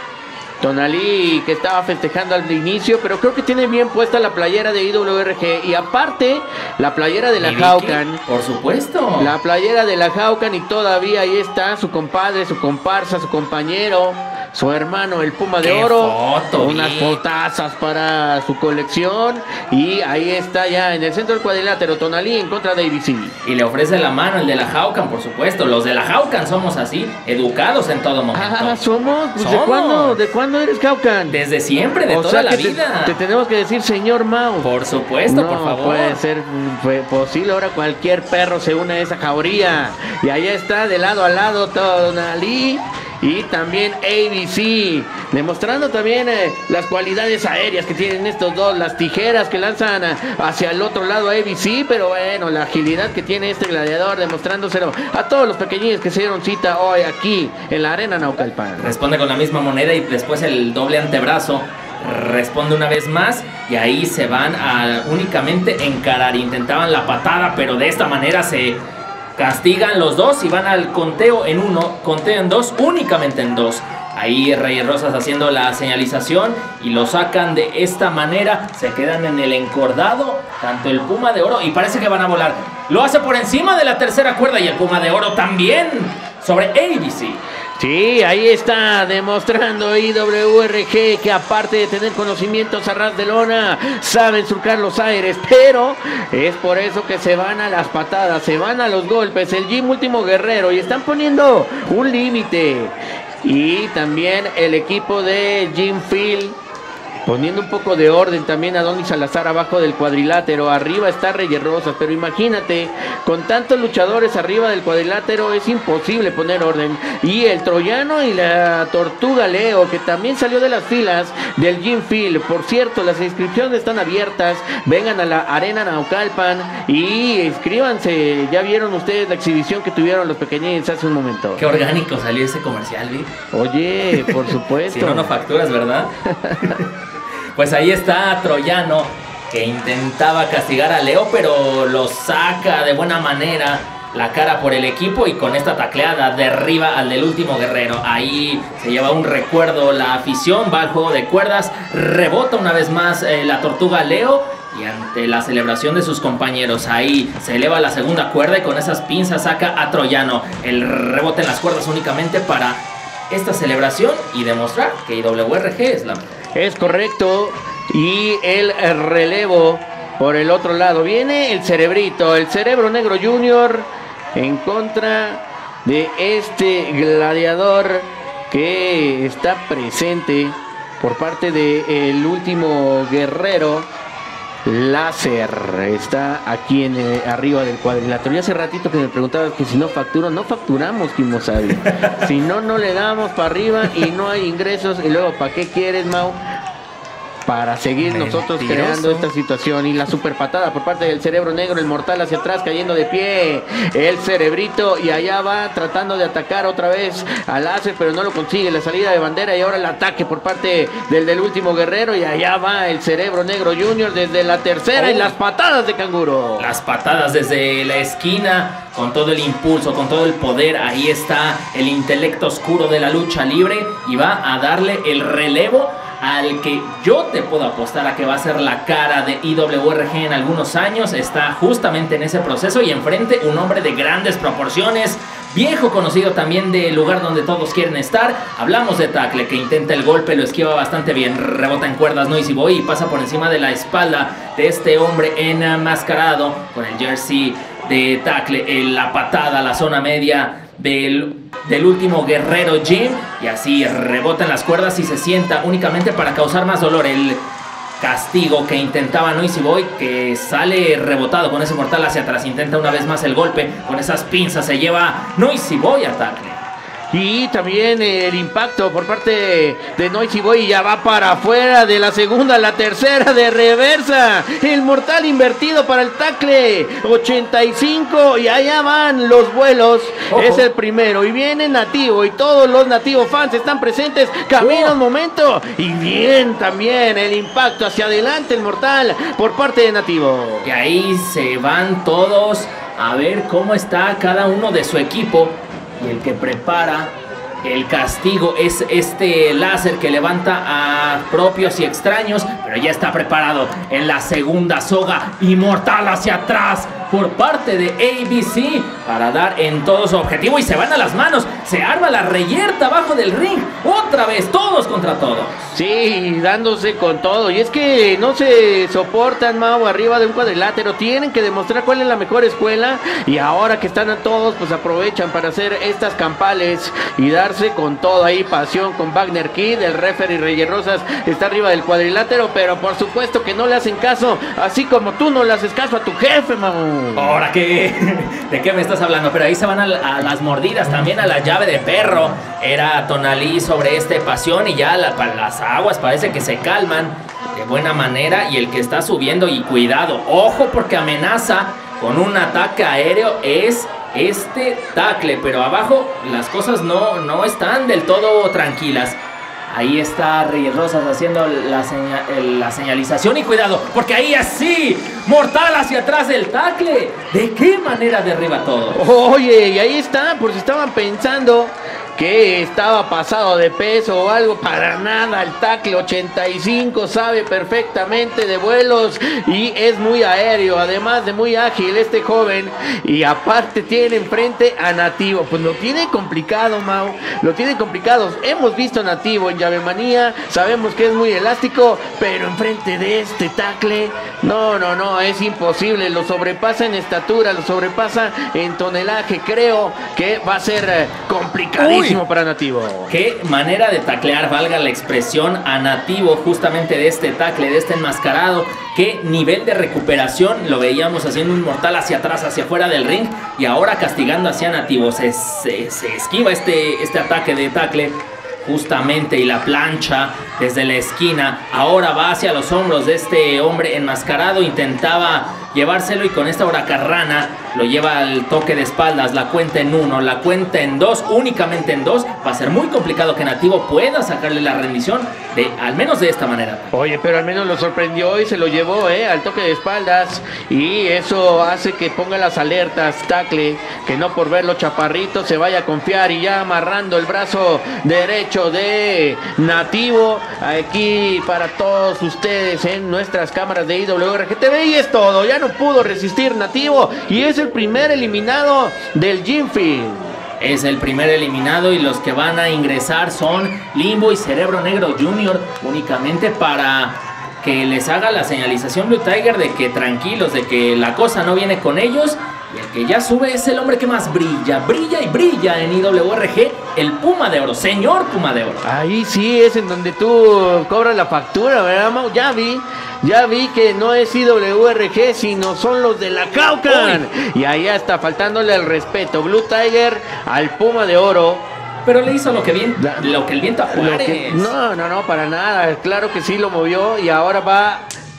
Speaker 2: Tonalí, que estaba festejando al inicio, pero creo que tiene bien puesta la playera de I W R G. Y aparte, la playera de la Haucan.
Speaker 1: Por supuesto.
Speaker 2: La playera de la Haucan, y todavía ahí está su compadre, su comparsa, su compañero, su hermano, el Puma de Oro.
Speaker 1: Foto,
Speaker 2: unas fotazas para su colección. Y ahí está ya en el centro del cuadrilátero Tonalí en contra de A B C.
Speaker 1: Y le ofrece la mano el de la Haucan, por supuesto. Los de la Haucan somos así, educados en todo momento.
Speaker 2: Ah, ¿somos? Pues,
Speaker 1: ¿Somos?
Speaker 2: ¿De cuándo? ¿De cuándo eres Haucan?
Speaker 1: Desde siempre, de
Speaker 2: o
Speaker 1: toda
Speaker 2: sea
Speaker 1: la
Speaker 2: que
Speaker 1: vida.
Speaker 2: Te, te tenemos que decir señor Mau.
Speaker 1: Por supuesto,
Speaker 2: no,
Speaker 1: por favor.
Speaker 2: puede ser fue posible. Ahora cualquier perro se une a esa jauría. Y allá está de lado a lado Tonalí y también A B C, demostrando también eh, las cualidades aéreas que tienen estos dos, las tijeras que lanzan eh, hacia el otro lado a A B C, pero bueno, la agilidad que tiene este gladiador, demostrándoselo a todos los pequeñines que se dieron cita hoy aquí en la Arena Naucalpan.
Speaker 1: Responde con la misma moneda y después el doble antebrazo. Responde una vez más y ahí se van a únicamente encarar. Intentaban la patada, pero de esta manera se castigan los dos y van al conteo en uno, conteo en dos, únicamente en dos. Ahí Reyes Rosas haciendo la señalización y lo sacan de esta manera. Se quedan en el encordado, tanto el Puma de Oro, y parece que van a volar. Lo hace por encima de la tercera cuerda y el Puma de Oro también sobre A B C.
Speaker 2: Sí, ahí está demostrando I W R G que aparte de tener conocimientos a ras de lona, saben surcar los aires, pero es por eso que se van a las patadas, se van a los golpes, el Gym Último Guerrero, y están poniendo un límite. Y también el equipo de Gym Field poniendo un poco de orden también a Donny Salazar abajo del cuadrilátero. Arriba está Reyes Rosas, pero imagínate, con tantos luchadores arriba del cuadrilátero es imposible poner orden. Y el troyano y la tortuga Leo, que también salió de las filas del Gym Field. Por cierto, las inscripciones están abiertas. Vengan a la Arena Naucalpan y inscríbanse. Ya vieron ustedes la exhibición que tuvieron los pequeñines hace un momento.
Speaker 1: Qué orgánico salió ese comercial, Vic.
Speaker 2: Oye, por supuesto.
Speaker 1: Si no, no facturas, ¿verdad? Pues ahí está Troyano, que intentaba castigar a Leo, pero lo saca de buena manera la cara por el equipo y con esta tacleada derriba al del último guerrero. Ahí se lleva un recuerdo la afición, va al juego de cuerdas, rebota una vez más eh, la tortuga Leo y ante la celebración de sus compañeros ahí se eleva la segunda cuerda y con esas pinzas saca a Troyano. El rebote en las cuerdas únicamente para esta celebración y demostrar que I W R G es la mejor.
Speaker 2: Es correcto. Y el relevo por el otro lado. Viene el Cerebrito, el Cerebro Negro Junior en contra de este gladiador que está presente por parte del último guerrero. Láser está aquí en eh, arriba del cuadrilátero. Y hace ratito que me preguntabas que si no facturo, no facturamos, Kimosabi. Si no, no le damos para arriba y no hay ingresos. Y luego, ¿para qué quieres, Mau? Para seguir nosotros creando esta situación. Y la super patada por parte del Cerebro Negro, el mortal hacia atrás cayendo de pie, el Cerebrito, y allá va tratando de atacar otra vez al Láser, pero no lo consigue. La salida de bandera y ahora el ataque por parte del del último guerrero, y allá va el Cerebro Negro Junior desde la tercera. Oh. Y las patadas de canguro,
Speaker 1: las patadas desde la esquina con todo el impulso, con todo el poder. Ahí está el intelecto oscuro de la lucha libre y va a darle el relevo al que yo te puedo apostar a que va a ser la cara de I W R G en algunos años. Está justamente en ese proceso y enfrente un hombre de grandes proporciones, viejo conocido también del lugar donde todos quieren estar. Hablamos de Tacle, que intenta el golpe, lo esquiva bastante bien, rebota en cuerdas Noisy Boy y pasa por encima de la espalda de este hombre enmascarado con el jersey de Tacle, en la patada, la zona media del, del último guerrero Jim, y así rebota en las cuerdas y se sienta únicamente para causar más dolor. El castigo que intentaba Noisy Boy, que sale rebotado con ese mortal hacia atrás, intenta una vez más el golpe con esas pinzas, se lleva Noisy Boy a Tacle.
Speaker 2: Y también el impacto por parte de Noisy Boy, ya va para afuera de la segunda, la tercera de reversa. El mortal invertido para el Tacle. ochenta y cinco y allá van los vuelos. Ojo. Es el primero y viene Nativo y todos los Nativo fans están presentes. Camina oh. un momento y bien también el impacto hacia adelante, el mortal por parte de Nativo.
Speaker 1: Y ahí se van todos a ver cómo está cada uno de su equipo. Y el que prepara el castigo es este Láser, que levanta a propios y extraños, pero ya está preparado en la segunda soga inmortal hacia atrás por parte de A B C para dar en todo su objetivo y se van a las manos. Se arma la reyerta abajo del ring. Otra vez, todos contra todos.
Speaker 2: Sí, dándose con todo. Y es que no se soportan, Mau, arriba de un cuadrilátero. Tienen que demostrar cuál es la mejor escuela. Y ahora que están a todos, pues aprovechan para hacer estas campales y darse con todo ahí. Pasión con Wagner Kid. El referee Reyes Rosas está arriba del cuadrilátero, pero por supuesto que no le hacen caso. Así como tú no le haces caso a tu jefe, Mau.
Speaker 1: Ahora qué, ¿de qué me estás hablando? Pero ahí se van a, a las mordidas, también a la llave de perro. Era Tonalí sobre este Pasión y ya la, las aguas parece que se calman de buena manera. Y el que está subiendo, y cuidado, ojo, porque amenaza con un ataque aéreo, es este Tacle. Pero abajo las cosas no, no están del todo tranquilas. Ahí está Reyes Rosas haciendo la, seña, la señalización y cuidado, porque ahí así, mortal hacia atrás del Tacle. ¿De qué manera derriba todo?
Speaker 2: Oye, y ahí está, por si estaban pensando que estaba pasado de peso o algo, para nada. El Tacle ochenta y cinco sabe perfectamente de vuelos y es muy aéreo, además de muy ágil este joven, y aparte tiene enfrente a Nativo. Pues lo tiene complicado, Mau, lo tiene complicado. Hemos visto a Nativo en Llave Manía, sabemos que es muy elástico, pero enfrente de este Tacle, no, no, no, es imposible. Lo sobrepasa en estatura, lo sobrepasa en tonelaje. Creo que va a ser complicadísimo. Buenísimo para Nativo.
Speaker 1: Qué manera de taclear, valga la expresión, a Nativo justamente de este tacle, de este enmascarado. Qué nivel de recuperación. Lo veíamos haciendo un mortal hacia atrás, hacia afuera del ring. Y ahora castigando hacia Nativo. Se, se, se esquiva este, este ataque de tacle. Justamente, y la plancha desde la esquina. Ahora va hacia los hombros de este hombre enmascarado. Intentaba llevárselo y con esta huracarrana lo lleva al toque de espaldas. La cuenta en uno, la cuenta en dos, únicamente en dos. Va a ser muy complicado que Nativo pueda sacarle la rendición de, al menos de esta manera.
Speaker 2: Oye, pero al menos lo sorprendió y se lo llevó eh, al toque de espaldas. Y eso hace que ponga las alertas tacle, que no por verlo chaparrito se vaya a confiar. Y ya amarrando el brazo derecho de Nativo aquí para todos ustedes en nuestras cámaras de I W R G T V. Y es todo, ya no pudo resistir Nativo y es el primer eliminado del Gym Field.
Speaker 1: Es el primer eliminado y los que van a ingresar son Limbo y Cerebro Negro Junior, únicamente para que les haga la señalización Blue Tiger de que tranquilos, de que la cosa no viene con ellos. Y el que ya sube es el hombre que más brilla, brilla y brilla en I W R G, el Puma de Oro, señor Puma de Oro.
Speaker 2: Ahí sí es en donde tú cobras la factura, ¿verdad, Mau? Ya vi, ya vi que no es I W R G, sino son los de la Caucan. Y allá está faltándole el respeto Blue Tiger al Puma de Oro.
Speaker 1: Pero le hizo lo que, bien, lo que el viento a Juárez.
Speaker 2: Que, no, no, no, para nada. Claro que sí lo movió y ahora va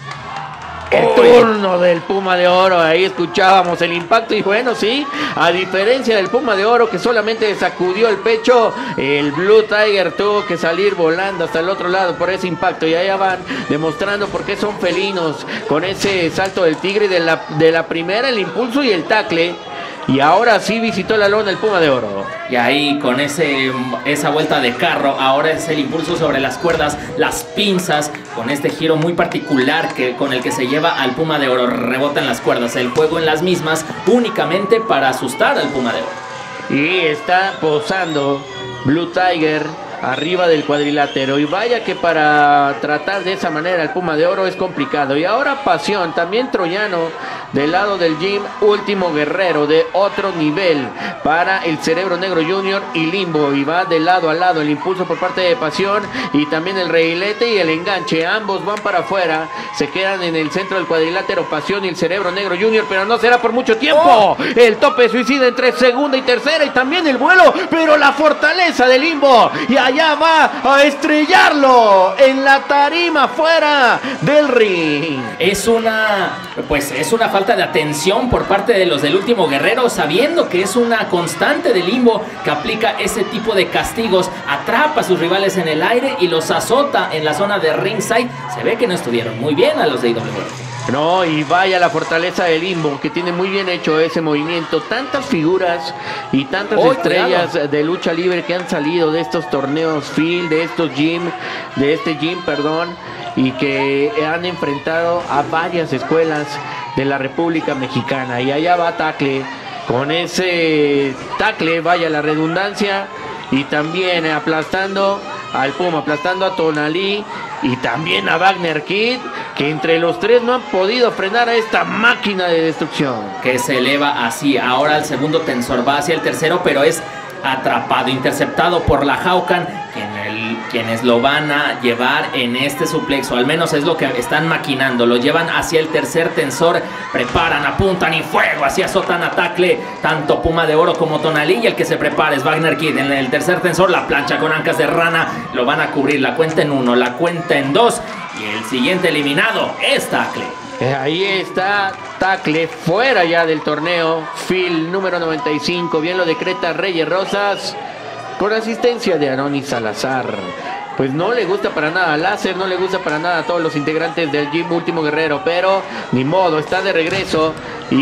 Speaker 2: el turno del Puma de Oro. Ahí escuchábamos el impacto y bueno, sí, a diferencia del Puma de Oro que solamente sacudió el pecho, el Blue Tiger tuvo que salir volando hasta el otro lado por ese impacto y allá van demostrando por qué son felinos con ese salto del tigre de la, de la primera, el impulso y el tacle. Y ahora sí visitó la lona el Puma de Oro.
Speaker 1: Y ahí con ese, esa vuelta de carro, ahora es el impulso sobre las cuerdas, las pinzas, con este giro muy particular que, con el que se lleva al Puma de Oro. Rebota en las cuerdas, el juego en las mismas, únicamente para asustar al Puma de Oro.
Speaker 2: Y está posando Blue Tiger arriba del cuadrilátero. Y vaya que para tratar de esa manera el Puma de Oro es complicado. Y ahora Pasión, también troyano, del lado del gym, último guerrero de otro nivel para el Cerebro Negro Junior y Limbo. Y va de lado a lado el impulso por parte de Pasión y también el reilete y el enganche. Ambos van para afuera, se quedan en el centro del cuadrilátero Pasión y el Cerebro Negro Junior, pero no será por mucho tiempo. Oh. El tope suicida entre segunda y tercera y también el vuelo, pero la fortaleza de Limbo. Y allá va a estrellarlo en la tarima fuera del ring.
Speaker 1: Es una, pues es una falta de atención por parte de los del Último Guerrero, sabiendo que es una constante de Limbo que aplica ese tipo de castigos, atrapa a sus rivales en el aire y los azota en la zona de ringside. Se ve que no estuvieron muy bien a los de I W R G.
Speaker 2: No, y vaya la fortaleza de Limbo, que tiene muy bien hecho ese movimiento. Tantas figuras y tantas oh, estrellas claro. de lucha libre que han salido de estos torneos Field, de estos gym, de este gym, perdón, y que han enfrentado a varias escuelas de la República Mexicana. Y allá va Tacle, con ese tacle, vaya la redundancia, y también aplastando al Puma, aplastando a Tonalí y también a Wagner Kid, que entre los tres no han podido frenar a esta máquina de destrucción.
Speaker 1: Que se eleva así, ahora el segundo tensor va hacia el tercero, pero es atrapado, interceptado por la Haucan, quien el, quienes lo van a llevar en este suplexo, al menos es lo que están maquinando, lo llevan hacia el tercer tensor, preparan, apuntan y fuego, hacia azotan a Tacle, tanto Puma de Oro como Tonalí, y el que se prepara es Wagner Kid en el tercer tensor, la plancha con ancas de rana, lo van a cubrir, la cuenta en uno, la cuenta en dos, y el siguiente eliminado es Tacle.
Speaker 2: Ahí está Tacle, fuera ya del torneo. Phil número noventa y cinco, bien lo decreta Reyes Rosas, con asistencia de Aroni Salazar. Pues no le gusta para nada a Láser, no le gusta para nada a todos los integrantes del Gym Último Guerrero, pero ni modo, está de regreso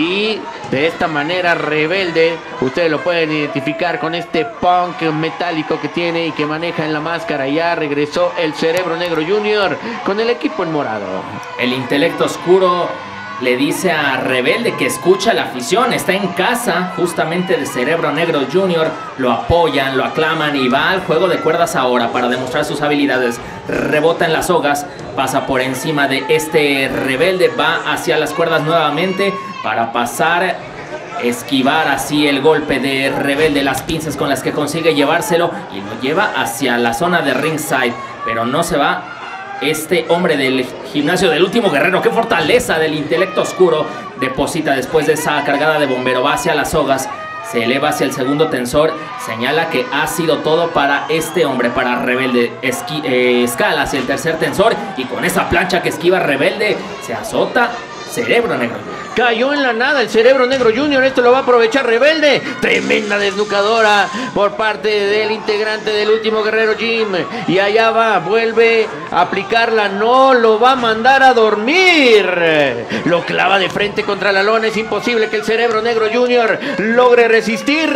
Speaker 2: y de esta manera rebelde, ustedes lo pueden identificar con este punk metálico que tiene y que maneja en la máscara. Ya regresó el Cerebro Negro Junior con el equipo en morado.
Speaker 1: El intelecto oscuro le dice a Rebelde que escucha la afición, está en casa justamente de Cerebro Negro Junior, lo apoyan, lo aclaman y va al juego de cuerdas ahora para demostrar sus habilidades. Rebota en las sogas, pasa por encima de este Rebelde, va hacia las cuerdas nuevamente para pasar esquivar así el golpe de Rebelde, las pinzas con las que consigue llevárselo y lo lleva hacia la zona de ringside, pero no se va este hombre del gimnasio del último guerrero. ¡Qué fortaleza del intelecto oscuro! Deposita después de esa cargada de bombero, va hacia las sogas, se eleva hacia el segundo tensor, señala que ha sido todo para este hombre, para Rebelde. Esqui, eh, escala hacia el tercer tensor y con esa plancha que esquiva Rebelde se azota Cerebro Negro.
Speaker 2: Cayó en la nada el Cerebro Negro junior, esto lo va a aprovechar Rebelde. Tremenda desnucadora por parte del integrante del último guerrero Jim. Y allá va, vuelve a aplicarla, no lo va a mandar a dormir. Lo clava de frente contra la lona, es imposible que el Cerebro Negro junior logre resistir.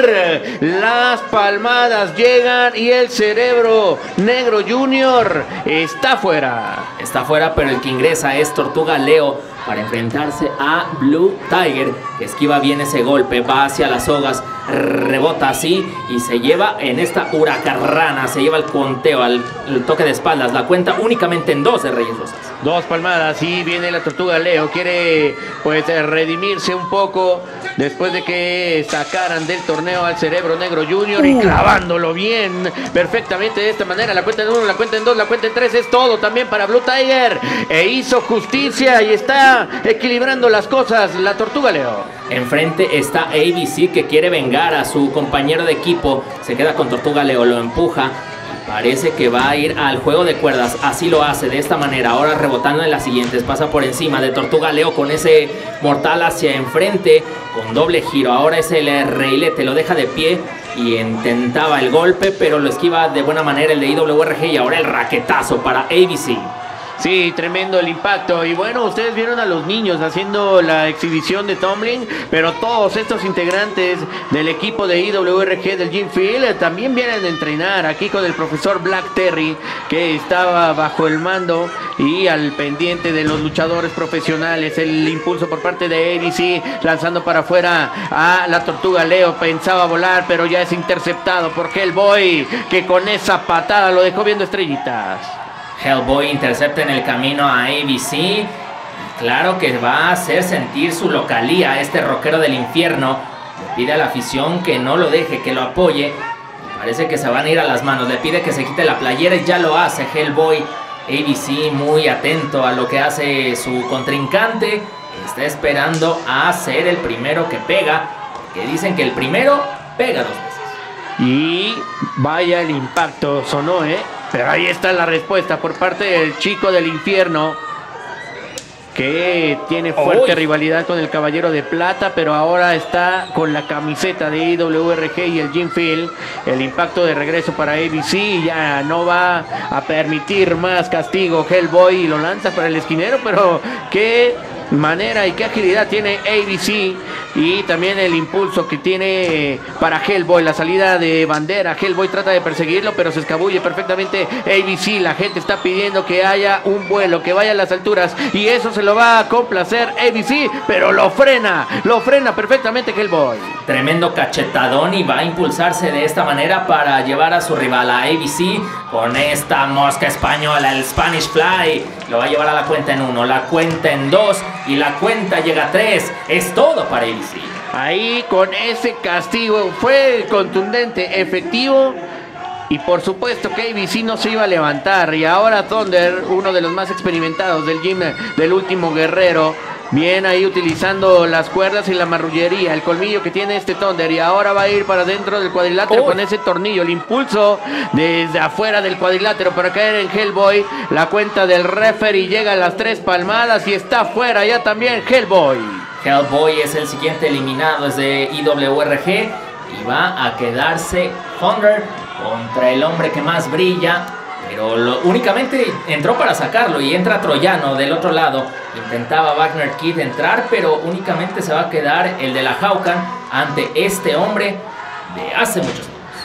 Speaker 2: Las palmadas llegan y el Cerebro Negro junior está fuera.
Speaker 1: Está fuera, pero el que ingresa es Tortuga Leo para enfrentarse a Blue Tiger, que esquiva bien ese golpe, va hacia las sogas, rebota así y se lleva en esta huracarrana, se lleva el conteo, al el toque de espaldas, la cuenta únicamente en dos de Reyes Rosas.
Speaker 2: Dos palmadas y viene la Tortuga Leo, quiere pues redimirse un poco después de que sacaran del torneo al Cerebro Negro junior y clavándolo bien, perfectamente de esta manera, la cuenta en uno, la cuenta en dos, la cuenta en tres, es todo también para Blue Tiger, e hizo justicia y está equilibrando las cosas la Tortuga Leo.
Speaker 1: Enfrente está A B C, que quiere vengar a su compañero de equipo, se queda con Tortuga Leo, lo empuja. Parece que va a ir al juego de cuerdas, así lo hace de esta manera, ahora rebotando en las siguientes, pasa por encima de Tortuga Leo con ese mortal hacia enfrente, con doble giro, ahora es el reilete, lo deja de pie y intentaba el golpe, pero lo esquiva de buena manera el de I W R G y ahora el raquetazo para A B C.
Speaker 2: Sí, tremendo el impacto. Y bueno, ustedes vieron a los niños haciendo la exhibición de tumbling, pero todos estos integrantes del equipo de I W R G del Jim Field también vienen a entrenar aquí con el profesor Black Terry, que estaba bajo el mando y al pendiente de los luchadores profesionales. El impulso por parte de A B C, lanzando para afuera a la Tortuga Leo, pensaba volar, pero ya es interceptado por Hellboy, que con esa patada lo dejó viendo estrellitas.
Speaker 1: Hellboy intercepta en el camino a A B C. Y claro que va a hacer sentir su localía este rockero del infierno. Le pide a la afición que no lo deje, que lo apoye. Parece que se van a ir a las manos. Le pide que se quite la playera y ya lo hace Hellboy. A B C muy atento a lo que hace su contrincante. Está esperando a ser el primero que pega, porque dicen que el primero pega dos veces.
Speaker 2: Y vaya el impacto, sonó, ¿eh? Pero ahí está la respuesta por parte del chico del infierno, que tiene fuerte Uy. rivalidad con el Caballero de Plata, pero ahora está con la camiseta de I W R G y el Jim Field. El impacto de regreso para A B C, ya no va a permitir más castigo Hellboy y lo lanza para el esquinero, pero qué manera y qué agilidad tiene A B C, y también el impulso que tiene para Hellboy, la salida de bandera. Hellboy trata de perseguirlo, pero se escabulle perfectamente A B C. La gente está pidiendo que haya un vuelo, que vaya a las alturas, y eso se lo va a complacer A B C, pero lo frena, lo frena perfectamente Hellboy.
Speaker 1: Tremendo cachetadón, y va a impulsarse de esta manera para llevar a su rival, a A B C, con esta mosca española, el Spanish Fly. Lo va a llevar a la cuenta en uno, la cuenta en dos y la cuenta llega a tres. Es todo para A B C.
Speaker 2: Ahí con ese castigo fue contundente, efectivo, y por supuesto que A B C no se iba a levantar. Y ahora Thunder, uno de los más experimentados del gym del último guerrero, bien ahí utilizando las cuerdas y la marrullería, el colmillo que tiene este Thunder, y ahora va a ir para dentro del cuadrilátero oh. con ese tornillo, el impulso desde afuera del cuadrilátero para caer en Hellboy. La cuenta del referee llega a las tres palmadas y está fuera ya también Hellboy.
Speaker 1: Hellboy es el siguiente eliminado, es de I W R G, y va a quedarse Thunder contra el hombre que más brilla, pero lo, únicamente entró para sacarlo, y entra Troyano del otro lado. Intentaba Wagner Kid entrar, pero únicamente se va a quedar el de la Haukan ante este hombre de hace muchos años.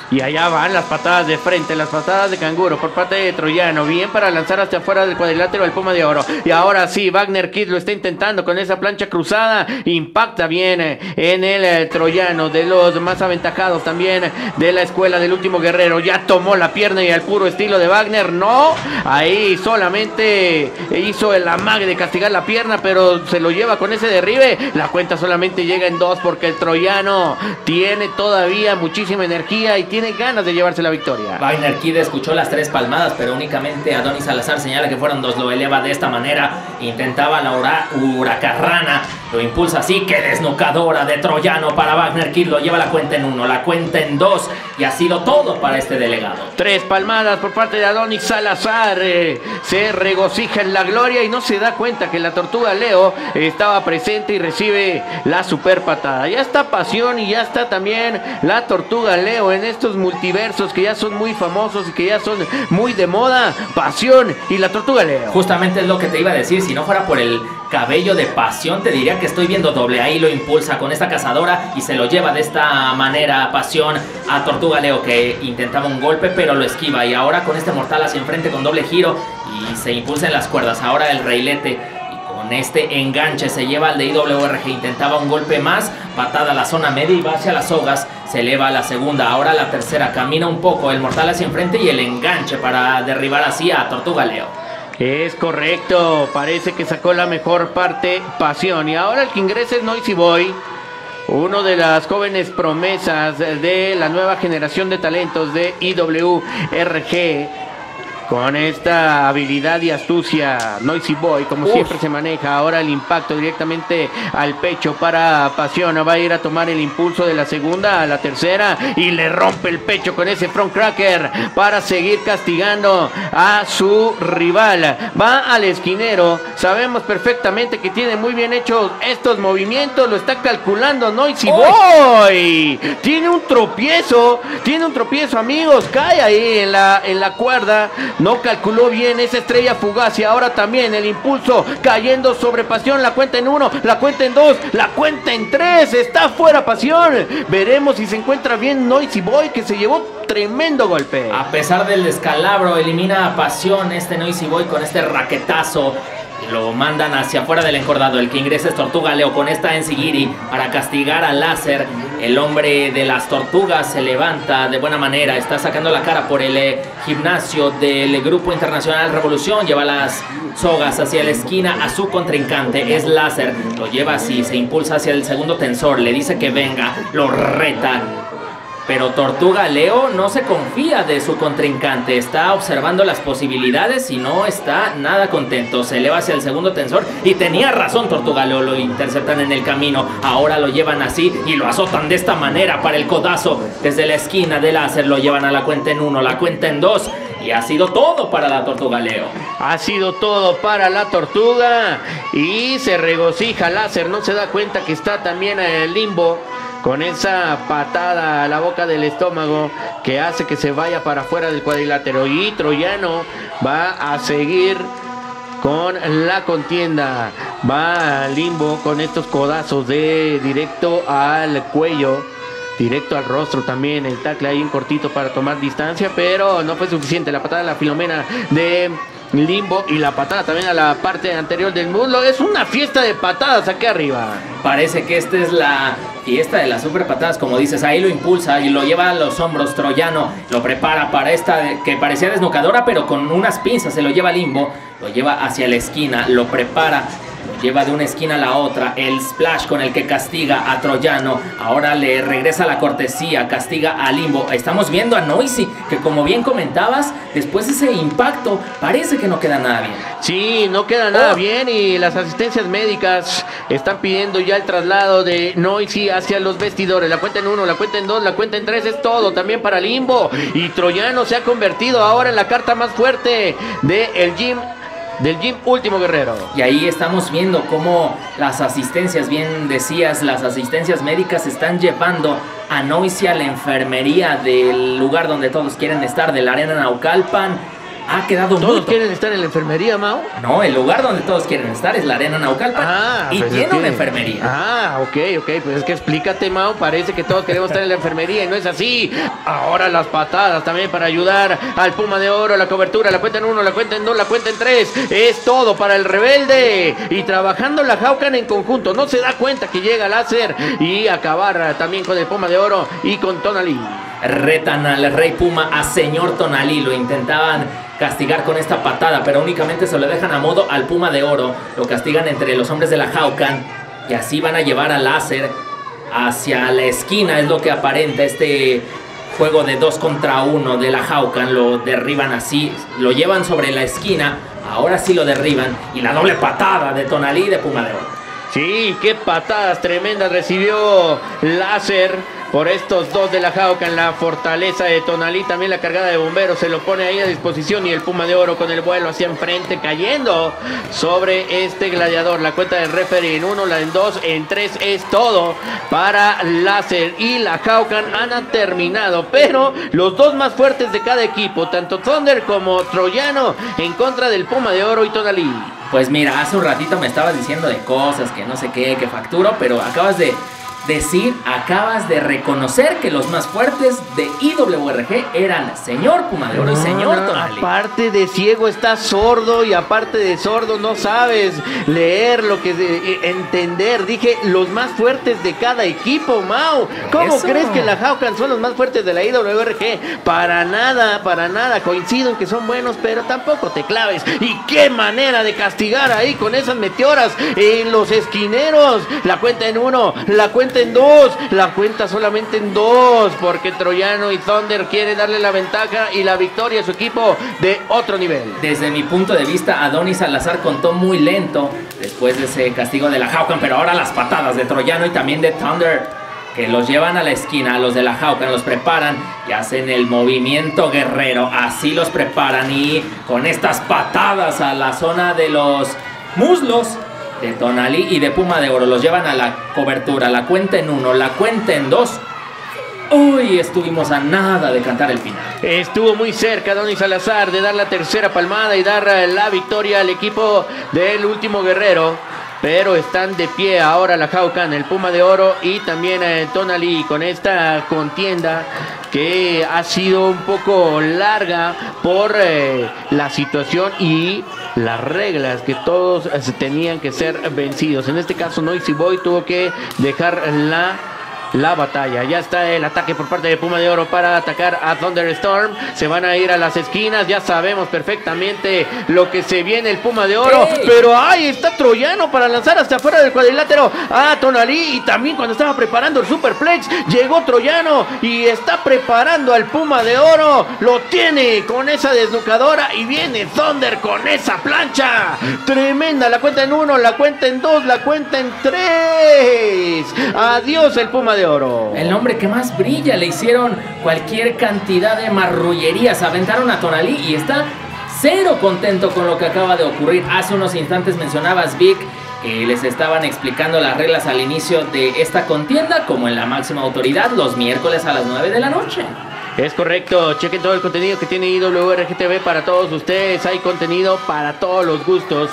Speaker 2: Y allá van las patadas de frente, las patadas de canguro por parte de Troyano. Bien para lanzar hacia afuera del cuadrilátero el Puma de Oro. Y ahora sí, Wagner Kid lo está intentando con esa plancha cruzada. Impacta bien en el eh, Troyano, de los más aventajados también de la escuela del último guerrero. Ya tomó la pierna y al puro estilo de Wagner. No, ahí solamente hizo el amague de castigar la pierna, pero se lo lleva con ese derribe. La cuenta solamente llega en dos porque el Troyano tiene todavía muchísima energía y tiene tiene ganas de llevarse la victoria.
Speaker 1: Wagner Kid escuchó las tres palmadas, pero únicamente Adonis Salazar señala que fueron dos. Lo eleva de esta manera. Intentaba la hura huracarrana. Lo impulsa así. Que desnucadora de Troyano para Wagner Kid. Lo lleva la cuenta en uno, la cuenta en dos. Y ha sido todo para este delegado.
Speaker 2: Tres palmadas por parte de Adonis Salazar. Eh, se regocija en la gloria y no se da cuenta que la Tortuga Leo estaba presente y recibe la super patada. Ya está Pasión y ya está también la Tortuga Leo en estos multiversos que ya son muy famosos y que ya son muy de moda. Pasión y la Tortuga Leo.
Speaker 1: Justamente es lo que te iba a decir. Si no fuera por el cabello de Pasión, te diría que estoy viendo doble. Ahí lo impulsa con esta cazadora y se lo lleva de esta manera Pasión a Tortuga Leo, que intentaba un golpe pero lo esquiva. Y ahora con este mortal hacia enfrente con doble giro y se impulsa en las cuerdas. Ahora el Reilete. Con este enganche se lleva al de I W R G. Intentaba un golpe más. Patada a la zona media y va hacia las sogas. Se eleva a la segunda. Ahora la tercera. Camina un poco. El mortal hacia enfrente y el enganche para derribar así a Tortuga Leo.
Speaker 2: Es correcto. Parece que sacó la mejor parte Pasión. Y ahora el que ingresa es Noisy Boy. Uno de las jóvenes promesas de la nueva generación de talentos de I W R G. Con esta habilidad y astucia, Noisy Boy, como Uf. siempre se maneja. Ahora el impacto directamente al pecho para Pasión. Va a ir a tomar el impulso de la segunda a la tercera y le rompe el pecho con ese front cracker para seguir castigando a su rival. Va al esquinero. Sabemos perfectamente que tiene muy bien hechos estos movimientos. Lo está calculando Noisy Boy. Tiene un tropiezo. Tiene un tropiezo, amigos. Cae ahí en la, en la cuerda. No calculó bien esa estrella fugaz y ahora también el impulso cayendo sobre Pasión. La cuenta en uno, la cuenta en dos, la cuenta en tres. Está fuera Pasión. Veremos si se encuentra bien Noisy Boy, que se llevó tremendo golpe.
Speaker 1: A pesar del descalabro, elimina a Pasión este Noisy Boy con este raquetazo. Lo mandan hacia afuera del encordado. El que ingresa es Tortuga Leo con esta Enzigiri para castigar a Láser. El hombre de las tortugas se levanta de buena manera. Está sacando la cara por el eh, gimnasio del Grupo Internacional Revolución. Lleva las sogas hacia la esquina a su contrincante. Es Láser. Lo lleva así. Se impulsa hacia el segundo tensor. Le dice que venga. Lo reta. Pero Tortuga Leo no se confía de su contrincante. Está observando las posibilidades y no está nada contento. Se eleva hacia el segundo tensor y tenía razón Tortuga Leo. Lo interceptan en el camino. Ahora lo llevan así y lo azotan de esta manera para el codazo. Desde la esquina de Láser lo llevan a la cuenta en uno, la cuenta en dos. Y ha sido todo para la Tortuga Leo.
Speaker 2: Ha sido todo para la Tortuga. Y se regocija Láser. No se da cuenta que está también en el limbo. Con esa patada a la boca del estómago que hace que se vaya para afuera del cuadrilátero. Y Troyano va a seguir con la contienda. Va al limbo con estos codazos de directo al cuello. Directo al rostro también. El tackle ahí en cortito para tomar distancia. Pero no fue suficiente. La patada de la Filomena de limbo y la patada también a la parte anterior del muslo. Es una fiesta de patadas aquí arriba.
Speaker 1: Parece que esta es la fiesta de las super patadas, como dices. Ahí lo impulsa y lo lleva a los hombros Troyano. Lo prepara para esta que parecía desnucadora, pero con unas pinzas se lo lleva a limbo. Lo lleva hacia la esquina, lo prepara. Lleva de una esquina a la otra. El splash con el que castiga a Troyano. Ahora le regresa la cortesía. Castiga a Limbo. Estamos viendo a Noisy, que como bien comentabas, después de ese impacto, parece que no queda nada bien.
Speaker 2: Sí, no queda nada oh. bien. Y las asistencias médicas están pidiendo ya el traslado de Noisy hacia los vestidores. La cuenta en uno, la cuenta en dos, la cuenta en tres. Es todo también para Limbo. Y Troyano se ha convertido ahora en la carta más fuerte del gym. Del Gym Último Guerrero.
Speaker 1: Y ahí estamos viendo cómo las asistencias, bien decías, las asistencias médicas están llevando a Noisy a la enfermería del lugar donde todos quieren estar, de la Arena Naucalpan. ha quedado
Speaker 2: ¿Todos
Speaker 1: mudo.
Speaker 2: quieren estar en la enfermería, Mau?
Speaker 1: No, el lugar donde todos quieren estar es la Arena Naucalpan
Speaker 2: Ah,
Speaker 1: y
Speaker 2: pues
Speaker 1: tiene
Speaker 2: es que-
Speaker 1: una enfermería.
Speaker 2: Ah, ok, ok, pues es que explícate, Mau, parece que todos queremos estar en la enfermería y no es así. Ahora las patadas también para ayudar al Puma de Oro, la cobertura, la cuenta en uno, la cuenta en dos, la cuenta en tres. Es todo para el rebelde. Y trabajando la Haucan en conjunto, no se da cuenta que llega Láser y acabar también con el Puma de Oro y con Tonali.
Speaker 1: Retan al Rey Puma, a Señor Tonali, lo intentaban castigar con esta patada, pero únicamente se lo dejan a modo al Puma de Oro, lo castigan entre los hombres de la Haucan y así van a llevar a Láser hacia la esquina, es lo que aparenta este juego de dos contra uno de la Haucan, lo derriban así, lo llevan sobre la esquina, ahora sí lo derriban y la doble patada de Tonali y de Puma de Oro.
Speaker 2: Sí, qué patadas tremendas recibió Láser por estos dos de la Haucan. La fortaleza de Tonali, también la cargada de bomberos, se lo pone ahí a disposición y el Puma de Oro con el vuelo hacia enfrente, cayendo sobre este gladiador. La cuenta del referee en uno, la en dos, en tres es todo para Láser y la Haucan han terminado, pero los dos más fuertes de cada equipo, tanto Thunder como Troyano, en contra del Puma de Oro y Tonali.
Speaker 1: Pues mira, hace un ratito me estabas diciendo de cosas que no sé qué, que facturo, pero acabas de decir, acabas de reconocer que los más fuertes de I W R G eran Señor Puma de Oro y Señor
Speaker 2: No, no,
Speaker 1: Tonali.
Speaker 2: aparte de ciego estás sordo y aparte de sordo no sabes leer lo que de, entender. Dije los más fuertes de cada equipo, Mau. ¿Cómo
Speaker 1: Eso.
Speaker 2: crees que la Haucan son los más fuertes de la I W R G? Para nada, para nada. Coincido en que son buenos, pero tampoco te claves. Y qué manera de castigar ahí con esas meteoras en los esquineros. La cuenta en uno, la cuenta en dos, la cuenta solamente en dos, porque Troyano y Thunder quieren darle la ventaja y la victoria a su equipo de otro nivel.
Speaker 1: Desde mi punto de vista, Adonis Salazar contó muy lento después de ese castigo de la Haucan, pero ahora las patadas de Troyano y también de Thunder, que los llevan a la esquina, a los de la Haucan, los preparan y hacen el movimiento guerrero, así los preparan y con estas patadas a la zona de los muslos de Tonali y de Puma de Oro, los llevan a la cobertura, la cuenta en uno, la cuenta en dos. Uy, estuvimos a nada de cantar el final.
Speaker 2: Estuvo muy cerca Donny Salazar de dar la tercera palmada y dar la victoria al equipo del último guerrero. Pero están de pie ahora la Haucan, el Puma de Oro y también eh, Tonali con esta contienda que ha sido un poco larga por eh, la situación y las reglas que todos eh, tenían que ser vencidos. En este caso Noisy Boy tuvo que dejar la la batalla. Ya está el ataque por parte de Puma de Oro para atacar a Thunderstorm. Se van a ir a las esquinas. Ya sabemos perfectamente lo que se viene el Puma de Oro.
Speaker 1: ¡Ey!
Speaker 2: Pero ahí está Troyano para lanzar hasta afuera del cuadrilátero a Tonali. Y también cuando estaba preparando el Superplex, llegó Troyano y está preparando al Puma de Oro. Lo tiene con esa desnucadora y viene Thunder con esa plancha. Tremenda. La cuenta en uno, la cuenta en dos, la cuenta en tres. Adiós el Puma de Oro.
Speaker 1: El hombre que más brilla, le hicieron cualquier cantidad de marrullerías, aventaron a Tonali y está cero contento con lo que acaba de ocurrir. Hace unos instantes mencionabas, Vic, que les estaban explicando las reglas al inicio de esta contienda, como en la máxima autoridad, los miércoles a las nueve de la noche.
Speaker 2: Es correcto, chequen todo el contenido que tiene I W R G T V para todos ustedes. Hay contenido para todos los gustos.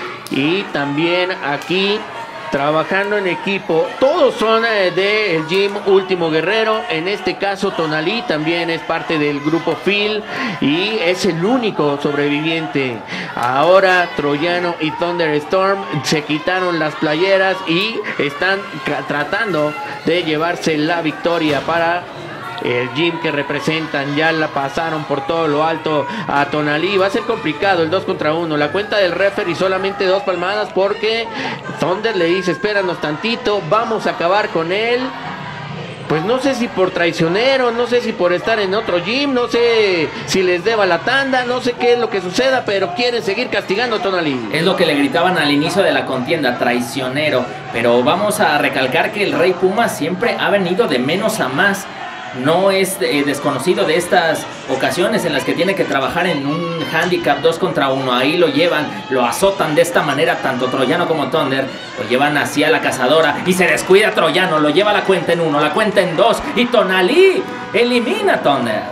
Speaker 2: Y también aquí trabajando en equipo, todos son eh, del Gym Último Guerrero. En este caso Tonali también es parte del grupo Phil y es el único sobreviviente. Ahora Troyano y Thunderstorm se quitaron las playeras y están tratando de llevarse la victoria para el gym que representan. Ya la pasaron por todo lo alto a Tonali. Va a ser complicado el dos contra uno. La cuenta del referee solamente dos palmadas porque Thunder le dice espéranos tantito, vamos a acabar con él. Pues no sé si por traicionero, no sé si por estar en otro gym, no sé si les deba la tanda, no sé qué es lo que suceda, pero quieren seguir castigando a Tonali.
Speaker 1: Es lo que le gritaban al inicio de la contienda, traicionero. Pero vamos a recalcar que el Rey Puma siempre ha venido de menos a más. No es eh, desconocido de estas ocasiones en las que tiene que trabajar en un handicap dos contra uno. Ahí lo llevan, lo azotan de esta manera, tanto Troyano como Thunder. Lo llevan hacia la cazadora y se descuida Troyano. Lo lleva la cuenta en uno, la cuenta en dos. Y Tonali elimina a Thunder.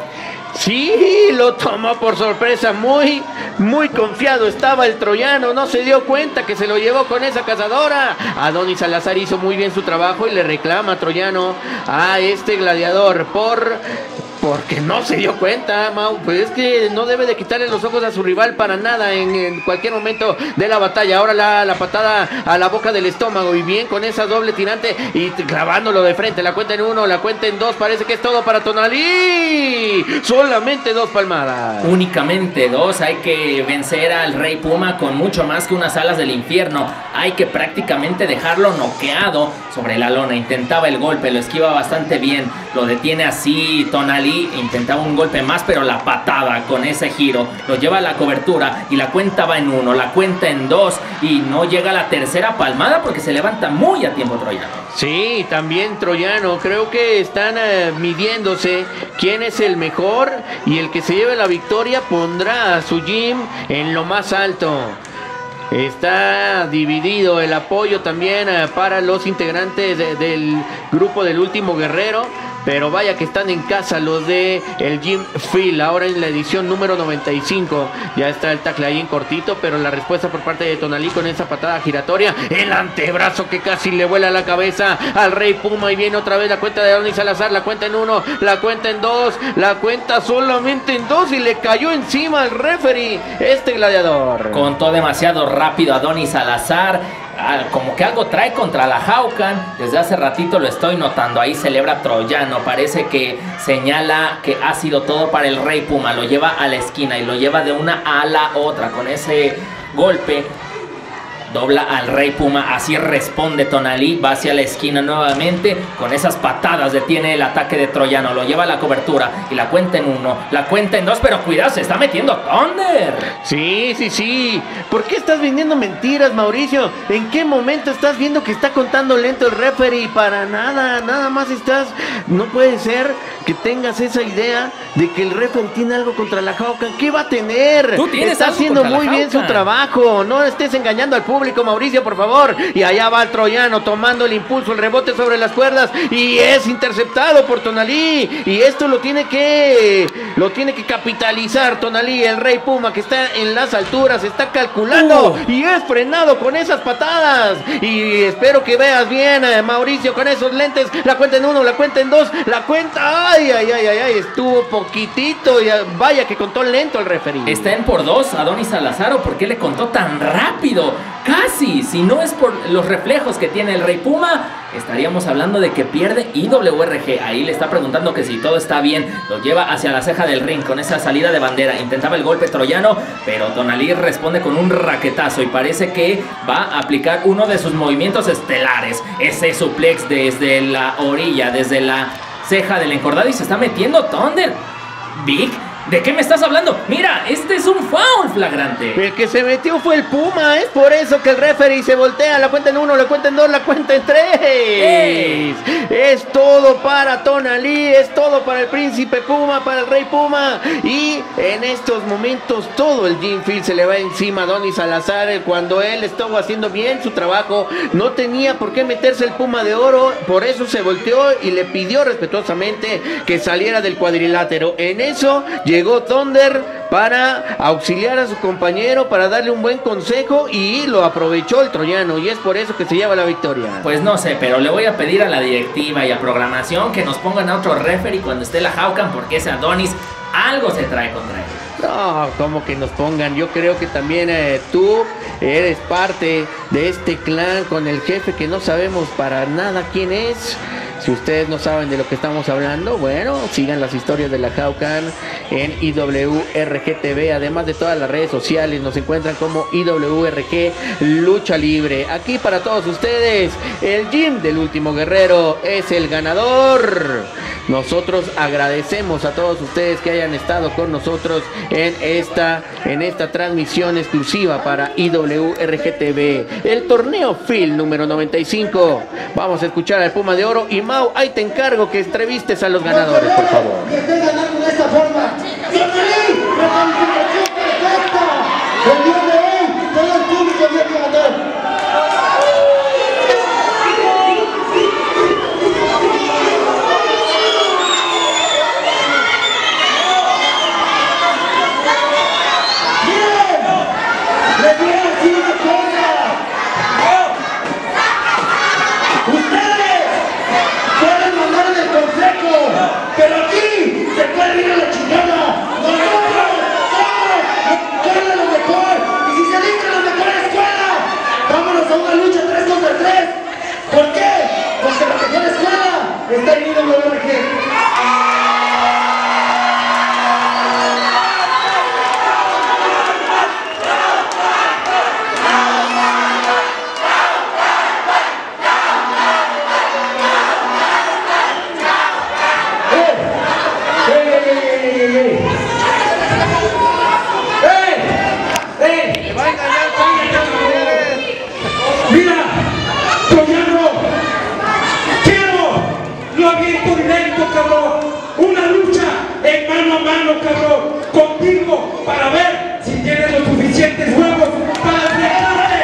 Speaker 2: Sí, lo tomó por sorpresa, muy, muy confiado estaba el troyano, no se dio cuenta que se lo llevó con esa cazadora. Adonis Salazar hizo muy bien su trabajo y le reclama a Troyano a este gladiador por... porque no se dio cuenta, Mau. Pues es que no debe de quitarle los ojos a su rival para nada en, en cualquier momento de la batalla. Ahora la, la patada a la boca del estómago y bien con esa doble tirante y clavándolo de frente. La cuenta en uno, la cuenta en dos. Parece que es todo para Tonalí. Solamente dos palmadas.
Speaker 1: Únicamente dos. Hay que vencer al Rey Puma con mucho más que unas alas del infierno. Hay que prácticamente dejarlo noqueado sobre la lona. Intentaba el golpe, lo esquiva bastante bien. Lo detiene así Tonalí. Intentaba un golpe más, pero la patada con ese giro lo lleva a la cobertura y la cuenta va en uno, la cuenta en dos y no llega a la tercera palmada porque se levanta muy a tiempo Troyano.
Speaker 2: Sí, también Troyano. Creo que están eh, midiéndose quién es el mejor y el que se lleve la victoria pondrá a su gym en lo más alto. Está dividido el apoyo también eh, para los integrantes de, del grupo del Último Guerrero. Pero vaya que están en casa los de el Gym Phil. Ahora en la edición número noventa y cinco. Ya está el tackle ahí en cortito. Pero la respuesta por parte de Tonalí con esa patada giratoria. El antebrazo que casi le vuela la cabeza al Rey Puma. Y viene otra vez la cuenta de Adonis Salazar. La cuenta en uno, la cuenta en dos. La cuenta solamente en dos. Y le cayó encima al referee este gladiador.
Speaker 1: Contó demasiado rápido Adonis Salazar. Como que algo trae contra la Haucan. Desde hace ratito lo estoy notando. Ahí celebra Troyano. Parece que señala que ha sido todo para el Rey Puma. Lo lleva a la esquina y lo lleva de una a la otra. Con ese golpe dobla al Rey Puma. Así responde Tonalí. Va hacia la esquina nuevamente. Con esas patadas detiene el ataque de Troyano. Lo lleva a la cobertura. Y la cuenta en uno. La cuenta en dos. Pero cuidado, se está metiendo Thunder.
Speaker 2: Sí, sí, sí. ¿Por qué estás vendiendo mentiras, Mauricio? ¿En qué momento estás viendo que está contando lento el referee? Para nada, nada más estás... No puede ser que tengas esa idea de que el referee tiene algo contra la Haucan. ¿Qué va a tener?
Speaker 1: Tú tienes
Speaker 2: Está
Speaker 1: algo
Speaker 2: haciendo
Speaker 1: contra
Speaker 2: muy
Speaker 1: la
Speaker 2: bien
Speaker 1: Haucan.
Speaker 2: su trabajo. No estés engañando al público, Mauricio, por favor. Y allá va el Troyano tomando el impulso, el rebote sobre las cuerdas y es interceptado por Tonalí. Y esto lo tiene que lo tiene que capitalizar Tonalí, el Rey Puma, que está en las alturas, está calculando uh. y es frenado con esas patadas. Y espero que veas bien, eh, Mauricio, con esos lentes. La cuenta en uno, la cuenta en dos, la cuenta. Ay, ay, ay, ay, ay. Estuvo poquitito. Y vaya que contó lento el referee.
Speaker 1: Está en por dos Adonis Salazar. ¿Por qué le contó tan rápido? Casi, si no es por los reflejos que tiene el Rey Puma, estaríamos hablando de que pierde I W R G. Ahí le está preguntando que si todo está bien. Lo lleva hacia la ceja del ring con esa salida de bandera. Intentaba el golpe Troyano, pero Tonalí responde con un raquetazo y parece que va a aplicar uno de sus movimientos estelares. Ese suplex desde la orilla, desde la ceja del encordado y se está metiendo Thunder. Big, ¿de qué me estás hablando? Mira, este es un foul flagrante.
Speaker 2: El que se metió fue el Puma. Es por eso que el referee se voltea. La cuenta en uno, la cuenta en dos, la cuenta en tres. ¡Ey! Es todo para Tonalí. Es todo para el Príncipe Puma, para el Rey Puma. Y en estos momentos todo el Gym Phil se le va encima a Adonis Salazar. Cuando él estuvo haciendo bien su trabajo, no tenía por qué meterse el Puma de Oro. Por eso se volteó y le pidió respetuosamente que saliera del cuadrilátero. En eso llegó Thunder para auxiliar a su compañero, para darle un buen consejo y lo aprovechó el Troyano y es por eso que se lleva la victoria.
Speaker 1: Pues no sé, pero le voy a pedir a la directiva y a programación que nos pongan a otro referee cuando esté la Haucan porque ese Adonis algo se trae contra él.
Speaker 2: No, como que nos pongan. Yo creo que también eh, tú eres parte de este clan con el jefe que no sabemos para nada quién es. Si ustedes no saben de lo que estamos hablando, bueno, sigan las historias de la Haucan en I W R G T V. Además de todas las redes sociales, nos encuentran como I W R G Lucha Libre. Aquí para todos ustedes, el Gym del Último Guerrero es el ganador. Nosotros agradecemos a todos ustedes que hayan estado con nosotros en esta, en esta transmisión exclusiva para I W R G T V. El torneo Phil número noventa y cinco. Vamos a escuchar al Puma de Oro. Y Mau, ahí te encargo que entrevistes a los ganadores, por favor.
Speaker 8: Que esté ganando de esta forma. ¡Bienvenido! ¡La calificación perfecta! El día de hoy, todo el público viene a ganar.
Speaker 9: cabrón. Una lucha en mano a mano, cabrón, contigo, para ver si tienes los suficientes huevos para enfrentarte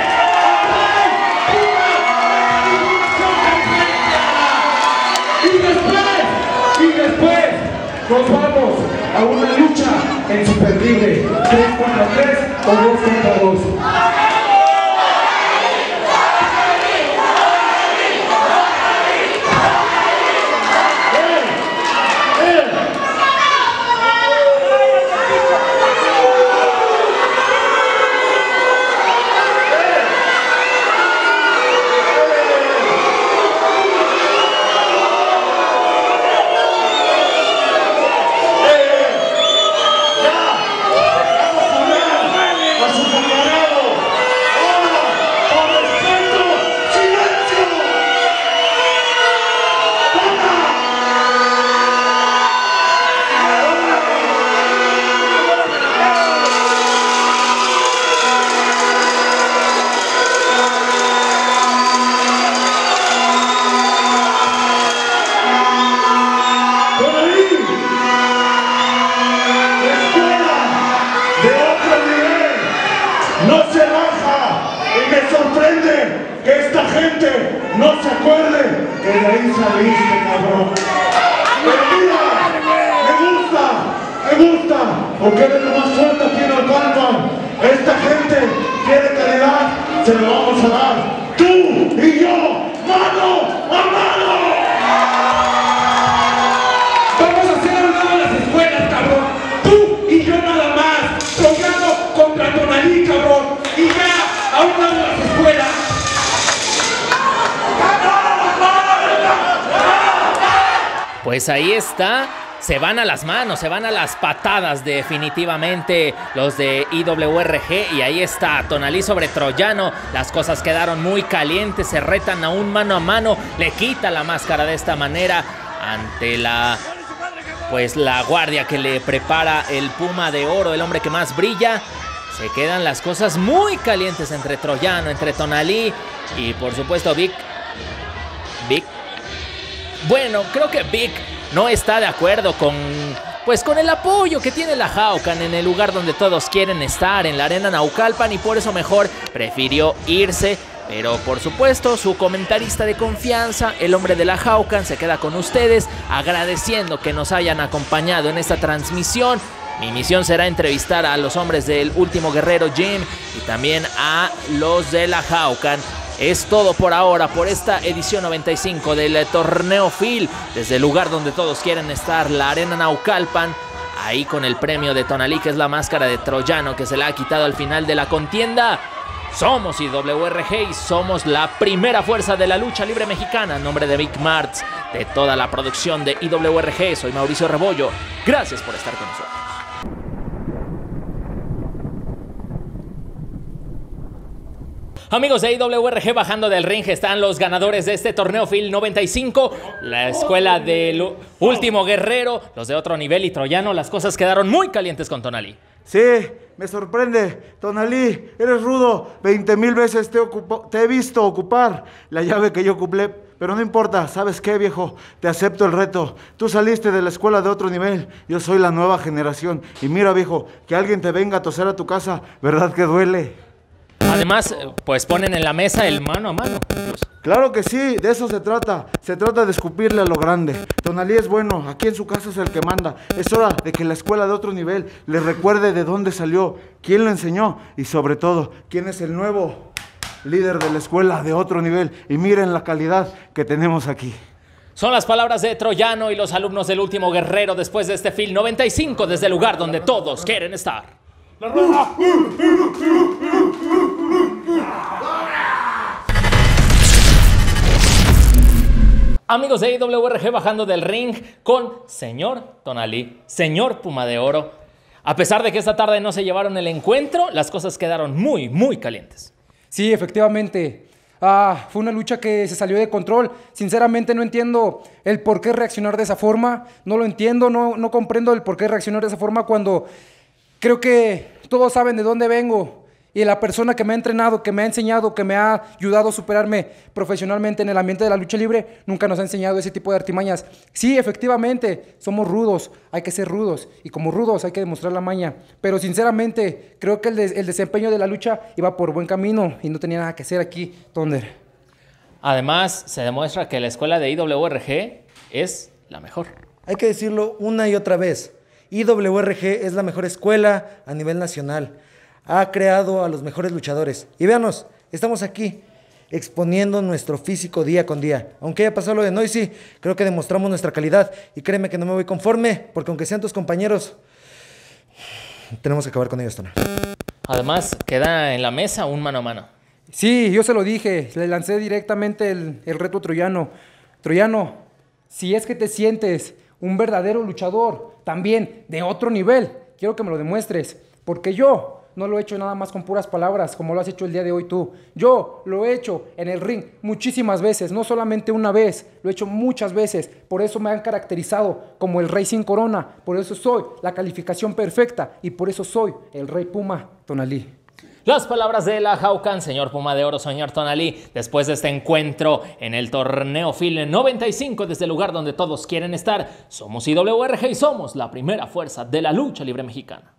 Speaker 9: a y después, y después nos vamos a una lucha en super libre, tres contra tres o dos contra dos.
Speaker 8: No se acuerde que de ahí saliste, cabrón. Mentira, me gusta, me gusta, porque eres lo más fuerte aquí en Naucalpan. Esta gente quiere calidad, se lo vamos a dar. Tú y yo, mano a mano.
Speaker 9: Vamos a hacer a un lado las escuelas, cabrón. Tú y yo nada más. Troyano contra Tonalí, cabrón. Y ya, a un lado las escuelas.
Speaker 1: Pues ahí está, se van a las manos, se van a las patadas definitivamente los de I W R G y ahí está Tonalí sobre Troyano, las cosas quedaron muy calientes, se retan a un mano a mano, le quita la máscara de esta manera ante la, pues la guardia que le prepara el Puma de Oro, el hombre que más brilla. Se quedan las cosas muy calientes entre Troyano, entre Tonalí y por supuesto Vic, Vic. Bueno, creo que Vic no está de acuerdo con, pues, con el apoyo que tiene la Haucan en el lugar donde todos quieren estar, en la arena Naucalpan, y por eso mejor prefirió irse. Pero por supuesto, su comentarista de confianza, el hombre de la Haucan, se queda con ustedes, agradeciendo que nos hayan acompañado en esta transmisión. Mi misión será entrevistar a los hombres del Último Guerrero Gym y también a los de la Haucan. Es todo por ahora, por esta edición noventa y cinco del Torneo Phil, desde el lugar donde todos quieren estar, la arena Naucalpan, ahí con el premio de Tonalí, que es la máscara de Troyano, que se la ha quitado al final de la contienda. Somos I W R G y somos la primera fuerza de la lucha libre mexicana. En nombre de Vic Martz, de toda la producción de I W R G, soy Mauricio Rebollo. Gracias por estar con nosotros. Amigos de I W R G, bajando del ring están los ganadores de este Torneo Phil noventa y cinco, la escuela del Último Guerrero, los de Otro Nivel y Troyano. Las cosas quedaron muy calientes con Tonalí.
Speaker 10: Sí, me sorprende. Tonalí, eres rudo. veinte mil veces te, te he visto ocupar la llave que yo ocupé. Pero no importa, ¿sabes qué, viejo? Te acepto el reto. Tú saliste de la escuela de Otro Nivel. Yo soy la nueva generación. Y mira, viejo, que alguien te venga a toser a tu casa, ¿verdad que duele?
Speaker 1: Además, pues ponen en la mesa el mano a mano.
Speaker 10: Claro que sí, de eso se trata. Se trata de escupirle a lo grande. Tonalí es bueno, aquí en su casa es el que manda. Es hora de que la escuela de Otro Nivel le recuerde de dónde salió, quién lo enseñó y sobre todo, quién es el nuevo líder de la escuela de Otro Nivel. Y miren la calidad que tenemos aquí.
Speaker 1: Son las palabras de Troyano y los alumnos del Último Guerrero después de este Phil noventa y cinco, desde el lugar donde todos quieren estar. La roja. Amigos de I W R G, bajando del ring con señor Tonalí, señor Puma de Oro. A pesar de que esta tarde no se llevaron el encuentro, las cosas quedaron muy, muy calientes.
Speaker 7: Sí, efectivamente. Ah, fue una lucha que se salió de control. Sinceramente no entiendo el por qué reaccionar de esa forma. No lo entiendo, no, no comprendo el por qué reaccionar de esa forma cuando creo que todos saben de dónde vengo Y la persona que me ha entrenado, que me ha enseñado, que me ha ayudado a superarme profesionalmente en el ambiente de la lucha libre, nunca nos ha enseñado ese tipo de artimañas. Sí, efectivamente, somos rudos, hay que ser rudos. Y como rudos hay que demostrar la maña. Pero sinceramente, creo que el, de, el desempeño de la lucha iba por buen camino y no tenía nada que hacer aquí, Thunder.
Speaker 1: Además, se demuestra que la escuela de I W R G es la mejor.
Speaker 11: Hay que decirlo una y otra vez. I W R G es la mejor escuela a nivel nacional. Ha creado a los mejores luchadores. Y véanos, estamos aquí, exponiendo nuestro físico día con día. Aunque haya pasado lo de Noisy, creo que demostramos nuestra calidad. Y créeme que no me voy conforme, porque aunque sean tus compañeros, tenemos que acabar con ellos, Tona.
Speaker 1: Además, queda en la mesa un mano a mano.
Speaker 7: Sí, yo se lo dije, le lancé directamente el, el reto troyano. Troyano, si es que te sientes un verdadero luchador, también de otro nivel, quiero que me lo demuestres, porque yo no lo he hecho nada más con puras palabras, como lo has hecho el día de hoy tú. Yo lo he hecho en el ring muchísimas veces, no solamente una vez, lo he hecho muchas veces. Por eso me han caracterizado como el Rey sin corona, por eso soy la calificación perfecta y por eso soy el Rey Puma, Tonalí.
Speaker 1: Las palabras de la Jaucan, señor Puma de Oro, señor Tonalí, después de este encuentro en el torneo Phil noventa y cinco, desde el lugar donde todos quieren estar. Somos I W R G y somos la primera fuerza de la lucha libre mexicana.